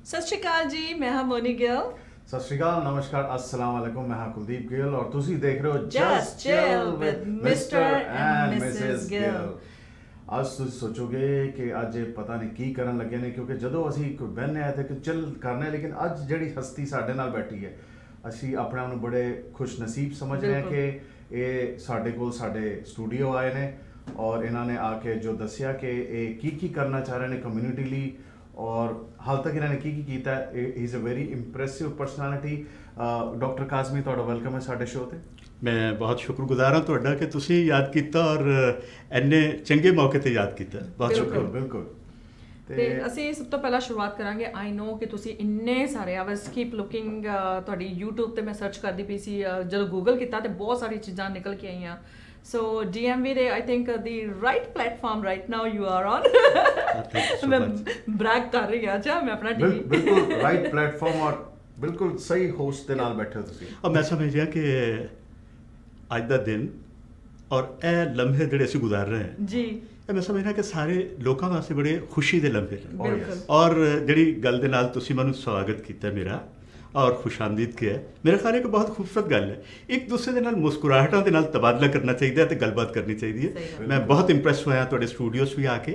सत श्री अकाल जी, मैं हाँ मोनी गिल। सत श्री अकाल, नमस्कार, अस्सलाम वालेकुम। मैं हाँ कुलदीप गिल और तुसी देख रहे हो just chill with mister and Mrs Gill. आज तुसी सोचोगे कि आज ये पता नहीं की करन लगे ने, क्योंकि जदों असी बहने आए थे कि चिल करने, लेकिन आज जिहड़ी हस्ती साडे नाल बैठी है असी अपने आप नूं बड़े खुश नसीब समझ रहे हैं कि ये साडे कोल साडे स्टूडियो आए ने और इन्होंने आके जो दसिया कि ये की करना चाह रहे हैं कम्यूनिटी ली और हाल तक इन्होंने की कीता है। Is a very impressive personality. Doctor Kazmi, तुहाडा वेलकम है साडे शो ते। मैं बहुत शुक्रगुजार हाँ तुहाडा कि तुसी याद किया और इन्ने चंगे मौके ते याद किया। बहुत शुक्र। बिल्कुल। ਤੇ ਅਸੀਂ ਸਭ ਤੋਂ ਪਹਿਲਾਂ ਸ਼ੁਰੂਆਤ ਕਰਾਂਗੇ। ਆਈ ਨੋ ਕਿ ਤੁਸੀਂ ਇੰਨੇ ਸਾਰੇ ਆ ਵਾਸ ਕੀਪ ਲੁਕਿੰਗ ਤੁਹਾਡੀ YouTube ਤੇ ਮੈਂ ਸਰਚ ਕਰਦੀ ਪਈ ਸੀ, ਜਦੋਂ ਗੂਗਲ ਕੀਤਾ ਤੇ ਬਹੁਤ ਸਾਰੀ ਚੀਜ਼ਾਂ ਨਿਕਲ ਕੇ ਆਈਆਂ। ਸੋ DMV ਦੇ I think the right platform right now you are on. ਮੈਂ ਬ੍ਰੈਗ ਕਰ ਰਹੀ ਹਾਂ। ਅੱਛਾ, ਮੈਂ ਆਪਣਾ ਬਿਲਕੁਲ ਰਾਈਟ ਪਲੇਟਫਾਰਮ ਔਰ ਬਿਲਕੁਲ ਸਹੀ ਹੋਸਟ ਦੇ ਨਾਲ ਬੈਠੇ ਹੋ ਤੁਸੀਂ। और मैं समझ गया कि ਅੱਜ ਦਾ ਦਿਨ और ਇਹ ਲਮਹੇ ਜਿਹੜੇ ਅਸੀਂ ਗੁਜ਼ਾਰ ਰਹੇ ਹਾਂ ਜੀ, मैं समझना कि सारे लोगों वास्ते बड़े खुशी के लम्हे हैं। और जी गल दे नाल तुसी मैनूं स्वागत किया मेरा और खुशामदीद किया है। मेरा ख्याल है कि बहुत खूबसूरत गल है। एक दूसरे के नाल मुस्कुराहटां दे नाल तबादला करना चाहिए तो गलबात करनी चाहिए। मैं बहुत इंप्रैस होया तुहाडे स्टूडियोज भी आके।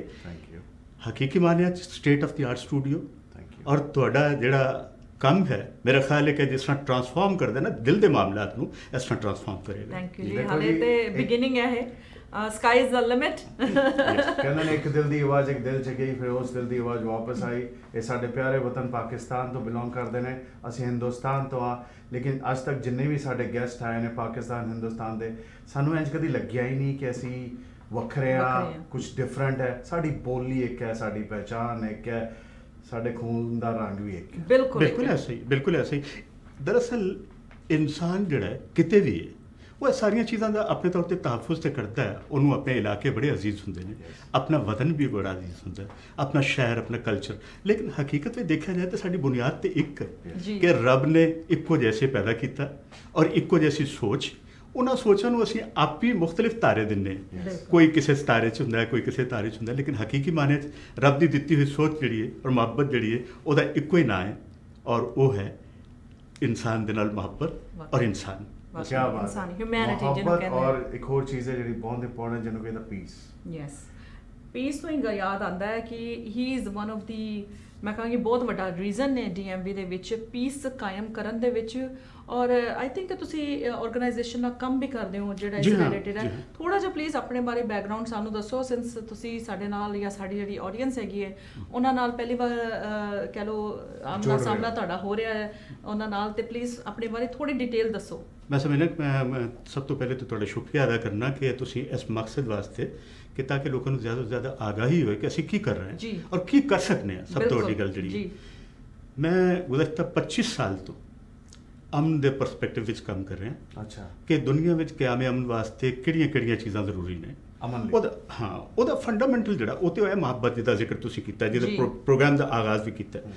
हकीकी मानिया state of the art studio और तुहाडा जिहड़ा काम है मेरा ख्याल है कि जिस तरह ट्रांसफॉर्म कर देना दिल के मामलात नूं इस तरह ट्रांसफॉर्म करेगा। थैंक यू जी। हाले ते बिगिनिंग है, स्काई इज द लिमिट। कहने ने एक दिल दी आवाज़ एक दिल च गई, फिर उस दिल दी आवाज़ वापस आई। ये साडे प्यारे वतन पाकिस्तान तो बिलोंग करते हैं, असी हिंदुस्तान तो हाँ, लेकिन अज तक जिन्ने भी साडे गेस्ट आए हैं पाकिस्तान हिंदुस्तान के, सानू इंज कभी लग्या ही नहीं कि असी वखरे हाँ, कुछ डिफरेंट है। साडी बोली एक है, साडी पहचान एक है, साडे खून दा रंग भी एक है। बिल्कुल ऐसे ही, बिल्कुल ऐसे ही। दरअसल इंसान जिहड़ा किते भी है वो सारिया चीज़ों का अपने तौर पर तहफ़ुज़ तो करता है। उन्होंने अपने इलाके बड़े अजीज़ होंगे ने, अपना वतन भी बड़ा अजीज़ होंगे, अपना शहर अपना कल्चर। लेकिन हकीकत में देखा जाए तो साडी बुनियाद तो एक है कि रब ने इक्को जैसे पैदा किया और इक्को जैसी सोच। उन्होंने सोचों को असीं आप ही मुख्तलिफ तारे दिन्ने, कोई किसी तारे च हुंदा है, कोई किसी तारे च हुंदा है, लेकिन हकीकी माने रब की दिती हुई सोच जिहड़ी है और मुहब्बत जिहड़ी है उहदा इक्को ही नाम है और वो है इंसान दे नाल मुहब्बत और इंसान। क्या बात है, ह्यूमैनिटी। और एक और चीज़ है जिहड़ी बहुत इंपॉर्टेंट, जिन्हों कहते पीस। यस, पीस तो ही याद आता है कि he is one of the, मैं कहांगी बहुत वड्डा रीजन ने DMV दे विच पीस कायम करन दे विच। और आई थिंक तुसी ऑर्गेनाइजेशन का काम भी करदे हो जिहड़ा इस रिलेटेड है। थोड़ा जिहा प्लीज़ अपने बारे बैकग्राउंड सानू दसो, सिंस तुसी साडे नाल या साडी जिहड़ी ऑडियंस हैगी है उन्हां नाल पहली बार कह लो आमना सामना तुहाडा हो रहा है उन्हां नाल, ते प्लीज़ अपने बारे थोड़ी डिटेल दसो। मैं समझना मैं सब तो पहले तो तुहाडा शुक्रिया अदा करना कि तुसी इस मकसद वास्ते कि ताकि लोगों को ज़्यादा से ज़्यादा आगाही हो कि असी की कर रहे हैं और की कर सकते हैं। सब तो वड्डी गल जिहड़ी मैं गुज़श्ता 25 साल तो अमन के परसपैक्टिव विच काम कर रहे हैं। अच्छा, कि दुनिया में क़याम अमन वास्ते किहड़ियां चीज़ां जरूरी ने। हाँ, वो फंडामेंटल जिहड़ा वो तो है मुहब्बत, जिहदा जिक्र तुसीं कीता, जिहदे प्रोग्राम का आगाज़ भी कीता।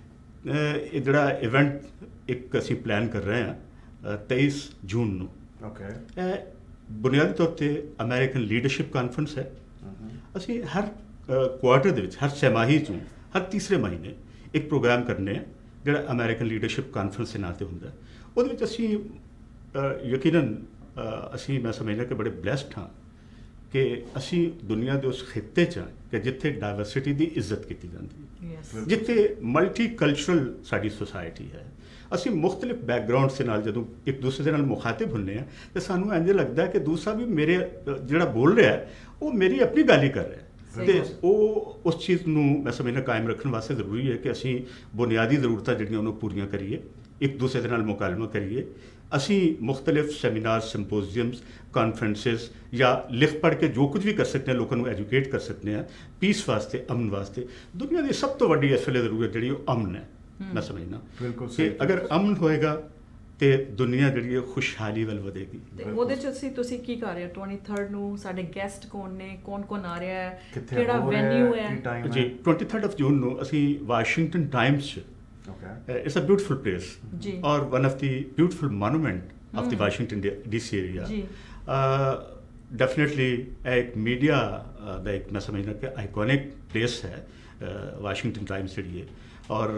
ये जिहड़ा इवेंट एक असीं प्लान कर रहे हैं 23 जून नूं। बुनियादी तौर पर अमेरिकन लीडरशिप कॉन्फ्रेंस है। असीं हर क्वार्टर दे विच, हर छमाही चों हर तीसरे महीने एक प्रोग्राम करने हैं जिहड़ा अमेरिकन लीडरशिप कॉन्फ्रेंस के नाम से हुंदा। उहदे विच असीं यकीनन असीं मैं समझना कि बड़े ब्लैसड हाँ कि असीं दुनिया के उस खिते च कि जिथे डाइवर्सिटी की इज्जत की जाती है, जिथे मल्टी कल्चरल साडी सोसाइटी है। असीं मुख्तलिफ बैकग्राउंड से नाल जदों एक दूसरे के नाल मुखातिब हुंदे हैं तो सानूं इंज लगता है कि दूसरा भी मेरे जिहड़ा बोल रहा है वो मेरी अपनी गल ही कर रहा है। तो उस चीज़ नूं मैं समझना कायम रखने वास्ते जरूरी है कि असीं बुनियादी जरूरतां जिहड़ियां उन्होंने पूरियां करिए, एक दूसरे के नाल मुकालमा करिए। असीं मुख्तलिफ सैमीनार सिंपोजियम्स कॉन्फ्रेंसिस या लिख पढ़ के जो कुछ भी कर सकते हैं लोगों को एजुकेट कर सकते हैं पीस वास्ते, अमन वास्ते। दुनिया की सब तो वड्डी इस वेले जरूरत जिहड़ी अमन है। मैं समझना कि अगर अमन होएगा तो दुनिया जिहड़ी है खुशहाली वल वधेगी। ते ओहदे च असीं तुसीं की कर रहे हो 23 नूं, साडे गेस्ट कौन ने, कौन आ रहा है, किहड़ा वेन्यू है? जी 23 जून नूं असीं Washington Times it's a beautiful place और one of the beautiful monument of the Washington DC area. Definitely एक मीडिया का एक मैं समझना कि आइकॉनिक प्लेस है वाशिंगटन टाइम्स जिहड़ी है। और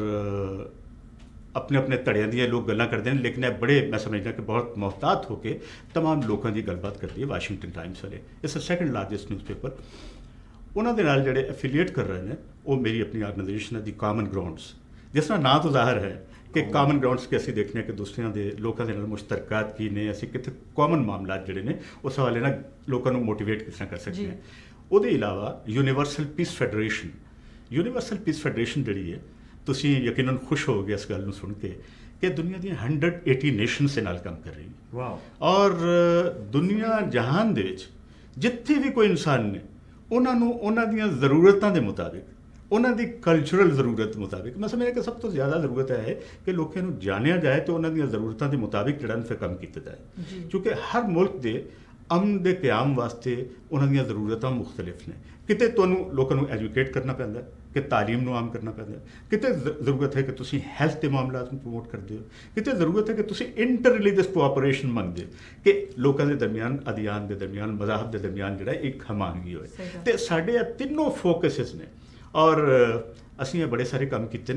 अपने अपने धड़ियां दी लोग गल्लां करते हैं, लेकिन बड़े मैं समझदा कि बहुत मोहतात होकर तमाम लोगों की गलबात करती है। वाशिंगटन टाइम्स वाले इस सैकेंड लार्जेस्ट न्यूज़पेपर, उन्होंने नाल जिहड़े एफिलीएट कर रहे हैं वो मेरी अपनी ऑर्गेनाइजेशन है दी कॉमन ग्राउंड्स, जिस तरह ना तो ज़ाहिर है कि कॉमन ग्राउंड्स के असीं देखने कि दूसरिਆਂ ਦੇ ਲੋਕਾਂ ਦੇ ਨਾਲ ਮੁਸ਼ਤਰਕਾਤ ਕੀ ਨੇ, ਅਸੀਂ ਕਿੱਥੇ ਕਾਮਨ ਮਾਮਲਾਤ ਜਿਹੜੇ ਨੇ ਉਸ ਹਵਾਲੇ ਨਾਲ ਲੋਕਾਂ ਨੂੰ ਮੋਟੀਵੇਟ ਕਿਸ ਤਰ੍ਹਾਂ ਕਰ ਸਕਦੇ ਹਾਂ। ਉਹਦੇ ਇਲਾਵਾ ਯੂਨੀਵਰਸਲ ਪੀਸ ਫੈਡਰੇਸ਼ਨ ਜਿਹੜੀ ਹੈ, ਤੁਸੀਂ ਯਕੀਨਨ ਖੁਸ਼ ਹੋਵੋਗੇ ਇਸ ਗੱਲ ਨੂੰ ਸੁਣ ਕੇ ਕਿ ਦੁਨੀਆ ਦੀਆਂ 180 ਨੇਸ਼ਨਸ ਦੇ ਨਾਲ ਕੰਮ ਕਰ ਰਹੀ ਹੈ। ਵਾਹ। ਔਰ ਦੁਨੀਆ ਜਹਾਨ ਦੇ ਵਿੱਚ ਜਿੱਥੇ ਵੀ ਕੋਈ ਇਨਸਾਨ ਨੇ ਉਹਨਾਂ ਨੂੰ ਉਹਨਾਂ ਦੀਆਂ ਜ਼ਰੂਰਤਾਂ ਦੇ ਮੁਤਾਬਿਕ, ਉਹਨਾਂ ਦੀ ਕਲਚਰਲ ਜ਼ਰੂਰਤ ਮੁਤਾਬਿਕ, ਮੈਂ ਸਮਝਦਾ ਕਿ ਸਭ ਤੋਂ ਜ਼ਿਆਦਾ ਜ਼ਰੂਰਤ ਹੈ ਕਿ ਲੋਕਾਂ ਨੂੰ ਜਾਣਿਆ ਜਾਏ ਤੇ ਉਹਨਾਂ ਦੀਆਂ ਜ਼ਰੂਰਤਾਂ ਦੇ ਮੁਤਾਬਿਕ ਜਿਹੜਾ ਫਿਰ ਕੰਮ ਕੀਤਾ ਜਾਏ, ਕਿਉਂਕਿ ਹਰ ਮੁਲਕ ਦੇ ਅਮਨ ਦੇ ਕਿਆਮ ਵਾਸਤੇ ਉਹਨਾਂ ਦੀਆਂ ਜ਼ਰੂਰਤਾਂ ਮੁਖਤਲਿਫ ਨੇ। ਕਿਤੇ ਤੁਹਾਨੂੰ ਲੋਕਾਂ ਨੂੰ ਐਜੂਕੇਟ ਕਰਨਾ ਪੈਂਦਾ ਕਿ ਤਾਲੀਮ ਨੂੰ ਆਮ ਕਰਨਾ ਪੈਂਦਾ, ਕਿਤੇ ਜ਼ਰੂਰਤ ਹੈ ਕਿ ਤੁਸੀਂ ਹੈਲਥ ਦੇ ਮਾਮਲਾਤ ਨੂੰ ਪ੍ਰਮੋਟ ਕਰਦੇ ਹੋ, ਕਿਤੇ ਜ਼ਰੂਰਤ ਹੈ ਕਿ ਤੁਸੀਂ ਇੰਟਰ ਰਿਲੀਜੀਅਸ ਕੋਆਪਰੇਸ਼ਨ ਮੰਗਦੇ ਕਿ ਲੋਕਾਂ ਦੇ ਦਰਮਿਆਨ, ਅਧਿਆਨ ਦੇ ਦਰਮਿਆਨ, ਮਜ਼ਾਹਬ ਦੇ ਦਰਮਿਆਨ ਜਿਹੜਾ ਇੱਕ ਹਮਾਨਗੀ ਹੋਏ। ਤੇ ਸਾਡੇ ਇਹ ਤਿੰਨੋਂ ਫੋਕਸਿਸ ਨੇ ਔਰ ਅਸੀਂ ਇਹ ਬੜੇ ਸਾਰੇ ਕੰਮ ਕੀਤੇ ਨੇ।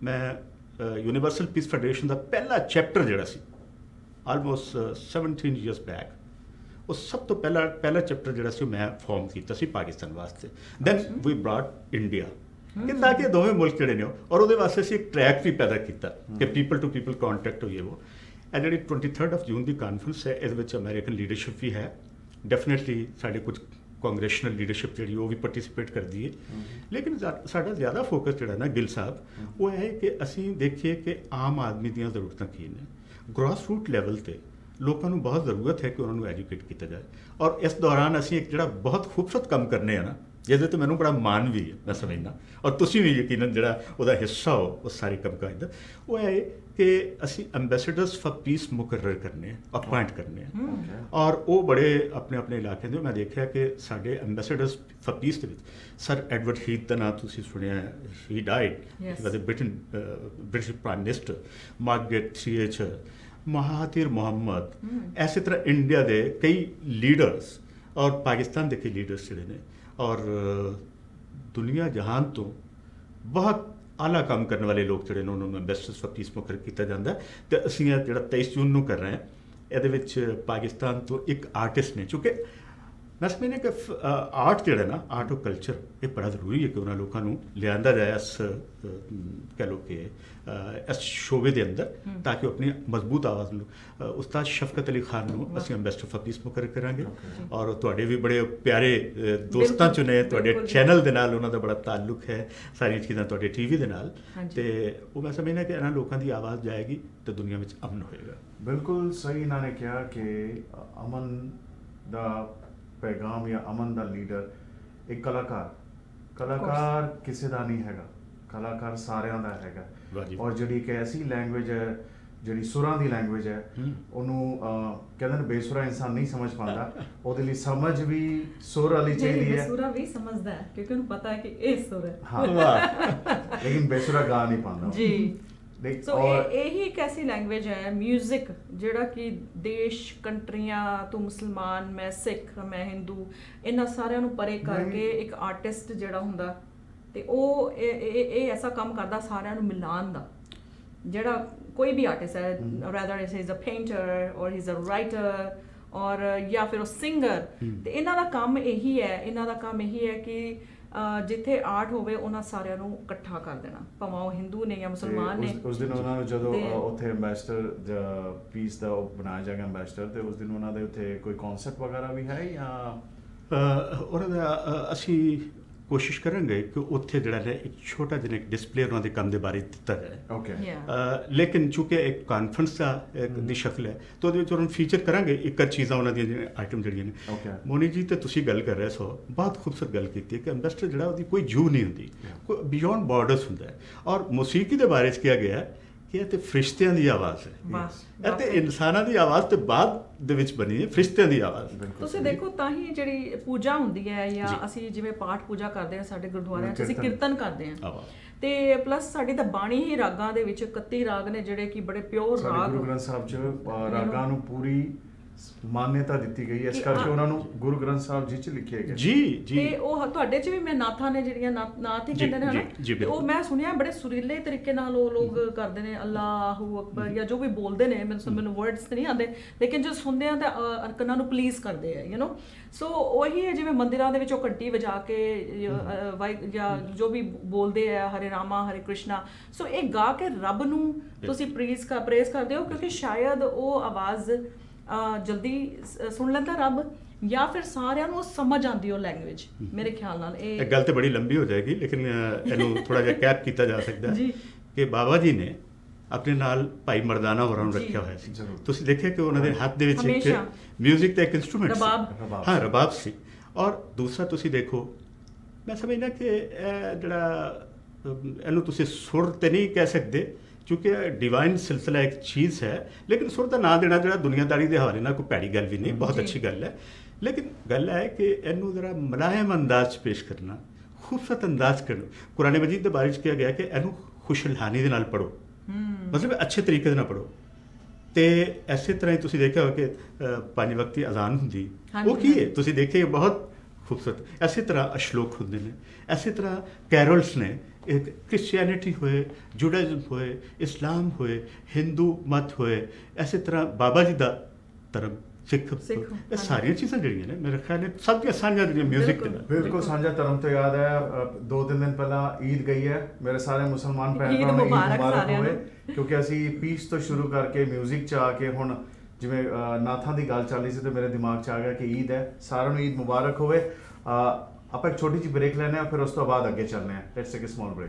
ਮੈਂ ਯੂਨੀਵਰਸਲ ਪੀਸ ਫੈਡਰੇਸ਼ਨ ਦਾ ਪਹਿਲਾ ਚੈਪਟਰ ਜਿਹੜਾ ਸੀ ਆਲਮੋਸਟ 17 ਈਅਰਸ ਬੈਕ, ਉਹ ਸਭ ਤੋਂ ਪਹਿਲਾ ਚੈਪਟਰ ਜਿਹੜਾ ਸੀ ਮੈਂ ਫਾਰਮ ਕੀਤਾ ਸੀ ਪਾਕਿਸਤਾਨ ਵਾਸਤੇ। ਦੈਨ ਵੀ ਬ੍ਰਾਟ ਇੰਡੀਆ ਕਿ ਤਾਂ ਕਿ ਦੋਵੇਂ ਮੁਲਕ ਜਿਹੜੇ ਨੇ ਔਰ ਉਹਦੇ ਵਾਸਤੇ ਅਸੀਂ ਇੱਕ ਟਰੈਕ ਵੀ ਪੈਦਾ ਕੀਤਾ ਕਿ ਪੀਪਲ ਟੂ ਪੀਪਲ ਕੰਟੈਕਟ ਹੋਈਏ। ਉਹ ਇਹ ਜਿਹੜੀ 23 ਜੂਨ ਦੀ ਕਾਨਫਰੰਸ ਹੈ, ਇਹਦੇ ਵਿੱਚ ਅਮਰੀਕਨ ਲੀਡਰਸ਼ਿਪ ਵੀ ਹੈ, ਡੈਫੀਨੇਟਲੀ ਸਾਡੇ ਕੁਝ ਕਾਂਗਰੈਸ਼ਨਲ ਲੀਡਰਸ਼ਿਪ ਜਿਹੜੀ ਉਹ ਵੀ ਪਾਰਟਿਸਿਪੇਟ ਕਰਦੀ ਹੈ, ਲੇਕਿਨ ਸਾਡਾ ਜ਼ਿਆਦਾ ਫੋਕਸ ਜਿਹੜਾ ਨਾ ਗਿੱਲ ਸਾਹਿਬ ਉਹ ਹੈ ਕਿ ਅਸੀਂ ਦੇਖੀਏ ਕਿ ਆਮ ਆਦਮੀ ਦੀਆਂ ਜ਼ਰੂਰਤਾਂ ਕੀ ਨੇ। ਗ੍ਰਾਸ ਰੂਟ ਲੈਵਲ 'ਤੇ ਲੋਕਾਂ ਨੂੰ ਬਹੁਤ ਜ਼ਰੂਰਤ ਹੈ ਕਿ ਉਹਨਾਂ ਨੂੰ ਐਜੂਕੇਟ ਕੀਤਾ ਜਾਏ ਔਰ ਇਸ ਦੌਰਾਨ ਅਸੀਂ ਇੱਕ ਜਿਹੜਾ ਬਹੁਤ ਖੂਬਸੂਰਤ ਕੰਮ ਕਰਨੇ ਆ ਨਾ, ਜਿਹਦੇ 'ਤੇ ਮੈਨੂੰ ਬੜਾ ਮਾਣ ਵੀ ਹੈ, ਮੈਂ ਸਮਝਦਾ ਔਰ ਤੁਸੀਂ ਵੀ ਯਕੀਨਨ ਜਿਹੜਾ ਉਹਦਾ ਹਿੱਸਾ ਹੋ ਉਸ ਸਾਰੇ ਕੰਮਕਾਜ ਦਾ, ਉਹ ਹੈ ਕਿ ਅਸੀਂ ਐਂਬੈਸਡਰਸ ਫॉर ਪੀਸ ਮੁਕਰਰ ਕਰਨੇ ਆ, ਅਪਾਇੰਟ ਕਰਨੇ ਆ ਔਰ ਉਹ ਬੜੇ ਆਪਣੇ ਆਪਣੇ ਇਲਾਕੇ ਦੇ। ਮੈਂ ਦੇਖਿਆ ਕਿ ਸਾਡੇ ਐਂਬੈਸਡਰਸ ਫॉर ਪੀਸ ਦੇ ਵਿੱਚ ਸਰ ਐਡਵਰਡ ਹੀਥ ਦਾ ਨਾਂ ਤੁਸੀਂ ਸੁਣਿਆ, he died, was a British prime minister, Margaret Thatcher, Mahathir Mohamad, ਇਸੇ ਤਰ੍ਹਾਂ ਇੰਡੀਆ ਦੇ ਕਈ ਲੀਡਰਸ ਔਰ ਪਾਕਿਸਤਾਨ ਦੇ ਕਈ ਲੀਡਰਸ ਜਿਹੜੇ ਨੇ ਔਰ ਦੁਨੀਆ ਜਹਾਨ ਤੋਂ ਬਹੁਤ ਆਲਾ ਕੰਮ ਕਰਨ ਵਾਲੇ ਲੋਕ ਜਿਹੜੇ ਨੇ ਉਹਨਾਂ ਨੂੰ ਐਂਬੈਸਡਰਸ ਫॉर ਪੀਸ ਮੁਕਰਰ ਕੀਤਾ ਜਾਂਦਾ। ਅਤੇ ਅਸੀਂ ਇਹ ਜਿਹੜਾ 23 ਜੂਨ ਨੂੰ ਕਰ ਰਹੇ ਹਾਂ, ਇਹਦੇ ਵਿੱਚ ਪਾਕਿਸਤਾਨ ਤੋਂ ਇੱਕ ਆਰਟਿਸਟ ਨੇ, ਕਿਉਂਕਿ ਮੈਂ ਸਮਝਦਾ ਕਿ ਆਰਟ ਜਿਹੜਾ ਨਾ, ਆਰਟ ਔਰ ਕਲਚਰ ਇਹ ਬੜਾ ਜ਼ਰੂਰੀ ਹੈ ਕਿ ਉਹਨਾਂ ਲੋਕਾਂ ਨੂੰ ਲਿਆਂਦਾ ਜਾਏ ਇਸ ਕਹਿ ਲਓ ਕਿ ਇਸ ਸ਼ੋਬੇ ਦੇ ਅੰਦਰ, ਤਾਂ ਕਿ ਉਹ ਆਪਣੀ ਮਜ਼ਬੂਤ ਆਵਾਜ਼ ਨੂੰ। ਉਸਤਾਦ ਸ਼ਫਕਤ ਅਲੀ ਖਾਨ ਨੂੰ ਅਸੀਂ ਐਂਬੈਸਡਰ ਫॉर ਪੀਸ ਮੁਕਰਰ ਕਰਾਂਗੇ ਔਰ ਤੁਹਾਡੇ ਵੀ ਬੜੇ ਪਿਆਰੇ ਦੋਸਤਾਂ 'ਚੋਂ ਨੇ, ਤੁਹਾਡੇ ਚੈਨਲ ਦੇ ਨਾਲ ਉਹਨਾਂ ਦਾ ਬੜਾ ਤਾਲੁਕ ਹੈ, ਸਾਰੀਆਂ ਚੀਜ਼ਾਂ ਤੁਹਾਡੇ TV ਦੇ ਨਾਲ, ਅਤੇ ਉਹ ਮੈਂ ਸਮਝਦਾ ਕਿ ਇਹਨਾਂ ਲੋਕਾਂ ਦੀ ਆਵਾਜ਼ ਜਾਏਗੀ ਤਾਂ ਦੁਨੀਆ ਵਿੱਚ ਅਮਨ ਹੋਏਗਾ। ਬਿਲਕੁਲ ਸਹੀ ਇਹਨਾਂ ਨੇ ਕਿਹਾ ਕਿ ਅਮਨ ਦਾ ਪੈਗਾਮ ਜਾਂ ਅਮਨ ਦਾ ਲੀਡਰ ਇੱਕ ਕਲਾਕਾਰ ਕਿਸੇ ਦਾ ਨਹੀਂ ਹੈਗਾ, ਕਲਾਕਾਰ ਸਾਰਿਆਂ ਦਾ ਹੈਗਾ। ਔਰ ਜਿਹੜੀ ਇੱਕ ਐਸੀ ਲੈਂਗੁਏਜ ਹੈ ਜਿਹੜੀ ਸੁਰਾਂ ਦੀ ਲੈਂਗੁਏਜ ਹੈ, ਉਹਨੂੰ ਕਹਿੰਦੇ ਨੇ ਬੇਸੁਰਾ ਇਨਸਾਨ ਨਹੀਂ ਸਮਝ ਪਾਉਂਦਾ, ਉਹਦੇ ਲਈ ਸਮਝ ਵੀ ਸੁਰ ਵਾਲੀ ਚਾਹੀਦੀ ਹੈ। ਬੇਸੁਰਾ ਵੀ ਸਮਝਦਾ ਹੈ ਕਿਉਂਕਿ ਉਹਨੂੰ ਪਤਾ ਹੈ ਕਿ ਇਹ ਸੁਰ ਹੈ, ਹਾਂ, ਲੇਕਿਨ ਬੇਸੁਰਾ ਗਾ ਨਹੀਂ ਪਾਉਂਦਾ ਜੀ। ਸੋ ਇਹੀ ਇੱਕ ਐਸੀ ਲੈਂਗੁਏਜ ਹੈ ਮਿਊਜ਼ਿਕ ਜਿਹੜਾ ਕਿ ਦੇਸ਼, ਕੰਟਰੀਆਂ ਤੋਂ ਮੁਸਲਮਾਨ, ਮੈਂ ਸਿੱਖ, ਮੈਂ ਹਿੰਦੂ, ਇਹਨਾਂ ਸਾਰਿਆਂ ਨੂੰ ਪਰੇ ਕਰਕੇ ਇੱਕ ਆਰਟਿਸਟ ਜਿਹੜਾ ਹੁੰਦਾ ਤੇ ਉਹ ਇਹ ਐਸਾ ਕੰਮ ਕਰਦਾ ਸਾਰਿਆਂ ਨੂੰ ਮਿਲਾਉਣ ਦਾ। ਜਿਹੜਾ ਕੋਈ ਵੀ ਆਰਟਿਸਟ ਹੈ, rather it is a painter or he is a writer ਔਰ ਜਾਂ ਫਿਰ ਉਹ ਸਿੰਗਰ, ਤੇ ਇਹਨਾਂ ਦਾ ਕੰਮ ਇਹੀ ਹੈ ਕਿ ਜਿੱਥੇ ਆਰਟ ਹੋਵੇ ਉਹਨਾਂ ਸਾਰਿਆਂ ਨੂੰ ਇਕੱਠਾ ਕਰ ਦੇਣਾ, ਭਾਵੇਂ ਉਹ ਹਿੰਦੂ ਨੇ ਜਾਂ ਮੁਸਲਮਾਨ ਨੇ। ਉਸ ਦਿਨ ਉਹਨਾਂ ਨੂੰ ਜਦੋਂ ਉੱਥੇ ਐਂਬੈਸਡਰ ਪੀਸ ਦਾ ਉਹ ਬਣਾਇਆ ਜਾਏਗਾ ਐਂਬੈਸਡਰ, ਤੇ ਉਸ ਦਿਨ ਉਹਨਾਂ ਦੇ ਉੱਥੇ ਕੋਈ ਕਨਸੈਪਟ ਵਗੈਰਾ ਵੀ ਹੈ ਜਾਂ ਉਹਨਾਂ ਦਾ ਅਸੀਂ ਕੋਸ਼ਿਸ਼ ਕਰਾਂਗੇ ਕਿ ਉੱਥੇ ਜਿਹੜਾ ਹੈ ਇੱਕ ਛੋਟਾ ਜਿਹਾ ਇੱਕ ਡਿਸਪਲੇ ਉਹਨਾਂ ਦੇ ਕੰਮ ਦੇ ਬਾਰੇ ਦਿੱਤਾ ਜਾਏ। ਓਕੇ, ਲੇਕਿਨ ਚੂੰਕਿ ਇੱਕ ਕਾਨਫਰੰਸ ਦੀ ਸ਼ਕਲ ਹੈ ਤਾਂ ਉਹਦੇ ਵਿੱਚ ਉਹਨਾਂ ਨੂੰ ਫੀਚਰ ਕਰਾਂਗੇ ਇੱਕ ਚੀਜ਼ਾਂ ਉਹਨਾਂ ਦੀਆਂ ਜਿਹੜੀਆਂ ਆਈਟਮ ਜਿਹੜੀਆਂ ਨੇ। ਮੋਨੀ ਜੀ ਤੇ ਤੁਸੀਂ ਗੱਲ ਕਰ ਰਹੇ ਸੋ ਬਹੁਤ ਖੂਬਸੂਰਤ ਗੱਲ ਕੀਤੀ ਹੈ ਕਿ ਐਂਬੈਸਡਰ ਜਿਹੜਾ ਉਹਦੀ ਕੋਈ ਜੂ ਨਹੀਂ ਹੁੰਦੀ, ਕੋਈ ਬਿਯੋਂਡ ਬਾਰਡਰਸ ਹੁੰਦਾ ਹੈ। ਔਰ ਮੌਸੀਕੀ ਦੇ ਬਾਰੇ 'ਚ ਕਿਹਾ ਗਿਆ ਕਿ ਇਹ ਤੇ ਫਰਿਸ਼ਤਿਆਂ ਦੀ ਆਵਾਜ਼ ਹੈ, ਇਹ ਤੇ ਇਨਸਾਨਾਂ ਦੀ ਆਵਾਜ਼ ਤੇ ਬਾਅਦ ਦੇ ਵਿੱਚ ਬਣੀ ਹੈ, ਫਰਿਸ਼ਤਿਆਂ ਦੀ ਆਵਾਜ਼। ਤੁਸੀਂ ਦੇਖੋ ਤਾਂ ਹੀ ਜਿਹੜੀ ਪੂਜਾ ਹੁੰਦੀ ਹੈ ਜਾਂ ਅਸੀਂ ਜਿਵੇਂ ਪਾਠ ਪੂਜਾ ਕਰਦੇ ਹਾਂ ਸਾਡੇ ਗੁਰਦੁਆਰਿਆਂ 'ਚ, ਅਸੀਂ ਕੀਰਤਨ ਕਰਦੇ ਹਾਂ, ਤੇ ਪਲੱਸ ਸਾਡੀ ਤਾਂ ਬਾਣੀ ਹੀ ਰਾਗਾਂ ਦੇ ਵਿੱਚ 31 ਰਾਗ ਨੇ ਜਿਹੜੇ ਕਿ ਬੜੇ ਪਿਓਰ ਰਾਗ। ਗੁਰੂ ਗ੍ਰੰਥ ਸਾਹਿਬ 'ਚ ਰਾਗਾਂ ਨੂੰ ਪੂਰੀ ਮਾਨਤਾ ਦਿੱਤੀ ਗਈ ਹੈ, ਇਸ ਕਰਕੇ ਉਹਨਾਂ ਨੂੰ ਗੁਰੂ ਗ੍ਰੰਥ ਸਾਹਿਬ ਜੀ 'ਚ ਲਿਖਿਆ ਗਿਆ। ਜੀ ਜੀ। ਤੇ ਉਹ ਤੁਹਾਡੇ 'ਚ ਵੀ ਮੈਂ ਨਾਥਾਂ ਨੇ ਜਿਹੜੀਆਂ ਨਾਥ ਹੀ ਕਹਿੰਦੇ ਨੇ ਹਨਾ, ਤੇ ਉਹ ਮੈਂ ਸੁਣਿਆ ਬੜੇ ਸੁਰੀਲੇ ਤਰੀਕੇ ਨਾਲ ਉਹ ਲੋਕ ਕਰਦੇ ਨੇ ਅੱਲਾਹੂ ਅਕਬਰ ਜਾਂ ਜੋ ਵੀ ਬੋਲਦੇ ਨੇ, ਮੈਨੂੰ ਵਰਡਸ ਤੇ ਨਹੀਂ ਆਉਂਦੇ, ਲੇਕਿਨ ਜੋ ਸੁਣਦੇ ਆ ਤਾਂ ਕੰਨਾਂ ਨੂੰ ਪਲੀਜ਼ ਕਰਦੇ ਆ, ਯੂ ਨੋ। ਸੋ ਉਹੀ ਹੈ ਜਿਵੇਂ ਮੰਦਿਰਾਂ ਦੇ ਵਿੱਚ ਉਹ ਘੰਟੀ ਵਜਾ ਕੇ ਜਾਂ ਜੋ ਵੀ ਬੋਲਦੇ ਆ ਹਰੇ ਰਾਮਾ ਹਰੇ ਕ੍ਰਿਸ਼ਨਾ, ਸੋ ਇਹ ਗਾ ਕੇ ਰੱਬ ਨੂੰ ਤੁਸੀਂ ਪ੍ਰੇਜ਼ ਕਰਦੇ ਹੋ, ਕਿਉਂਕਿ ਸ਼ਾਇਦ ਉਹ ਆਵਾਜ਼ ਜਲਦੀ ਸੁਣ ਲੈਂਦਾ ਰੱਬ, ਜਾਂ ਫਿਰ ਸਾਰਿਆਂ ਨੂੰ ਸਮਝ ਆਉਂਦੀ ਉਹ ਲੈਂਗੁਏਜ। ਮੇਰੇ ਖਿਆਲ ਨਾਲ ਇਹ ਗੱਲ ਤੇ ਬੜੀ ਲੰਬੀ ਹੋ ਜਾਏਗੀ, ਲੇਕਿਨ ਇਹਨੂੰ ਥੋੜਾ ਜਿਹਾ ਕੈਪ ਕੀਤਾ ਜਾ ਸਕਦਾ ਹੈ ਕਿ ਬਾਬਾ ਜੀ ਨੇ ਆਪਣੇ ਨਾਲ ਭਾਈ ਮਰਦਾਨਾ ਹੋਰਾਂ ਨੂੰ ਰੱਖਿਆ ਹੋਇਆ ਸੀ। ਤੁਸੀਂ ਦੇਖਿਆ ਕਿ ਉਹਨਾਂ ਦੇ ਹੱਥ ਦੇ ਵਿੱਚ ਇੱਕ ਮਿਊਜ਼ਿਕ ਦਾ ਇੱਕ ਇੰਸਟਰੂਮੈਂਟ ਸੀ, ਹਾਂ ਰਬਾਬ ਸੀ। ਔਰ ਦੂਸਰਾ ਤੁਸੀਂ ਦੇਖੋ, ਮੈਂ ਸਮਝਦਾ ਕਿ ਇਹ ਜਿਹੜਾ ਇਹਨੂੰ ਤੁਸੀਂ ਸੁਰ ਤੇ ਨਹੀਂ ਕਹਿ ਸਕਦੇ, ਕਿਉਂਕਿ डिवाइन सिलसिला एक चीज़ है, लेकिन सुर का नाम देना जो दुनियादारी के हवाले ना कोई भैड़ी गल भी नहीं, बहुत अच्छी गल है। लेकिन गल है कि इनू जरा मुलायम अंदाज पेश करना, खूबसूरत अंदाज करना। कुरान मजीद के बारे किया गया कि इनू खुशलहानी के नाल पढ़ो, मतलब अच्छे तरीके से पढ़ो। तो इस तरह ही तुसीं देखा हो कि 5 वक्त की अजान होंदी, वो की है तुसीं देखे बहुत खूबसूरत। इस तरह अशलोक होंदे ने, इस तरह कैरोल्स ने, क्रिश्चियनिटी होए, जुडाइज्म होए, इस्लाम होए, हिंदू मत होए, इस तरह बाबा जी का धर्म सिख, ये सारिया चीज़ां जिहड़ियां ने मेरे ख्याल सब दी साझा जिहड़ियां म्यूजिक दे नाल। बिल्कुल साझा धर्म तो याद है, 2-3 दिन पहला ईद गई है, मेरे सारे मुसलमान भैन भरावां ਨੂੰ ईद मुबारक होए, क्योंकि ਅਸੀਂ पीस तो शुरू करके म्यूजिक च आके हुण जिवें नाथां दी गल चल रही सी तो मेरे दिमाग च आ गया कि ईद है, सारिਆਂ ਨੂੰ ईद मुबारक होवे। ਆਪਾਂ ਇੱਕ ਛੋਟੀ ਜਿਹੀ ਬ੍ਰੇਕ ਲੈਣੇ ਆ, ਫਿਰ ਉਸ ਤੋਂ ਬਾਅਦ ਅੱਗੇ ਚੱਲਦੇ ਆ। Let's take a small break.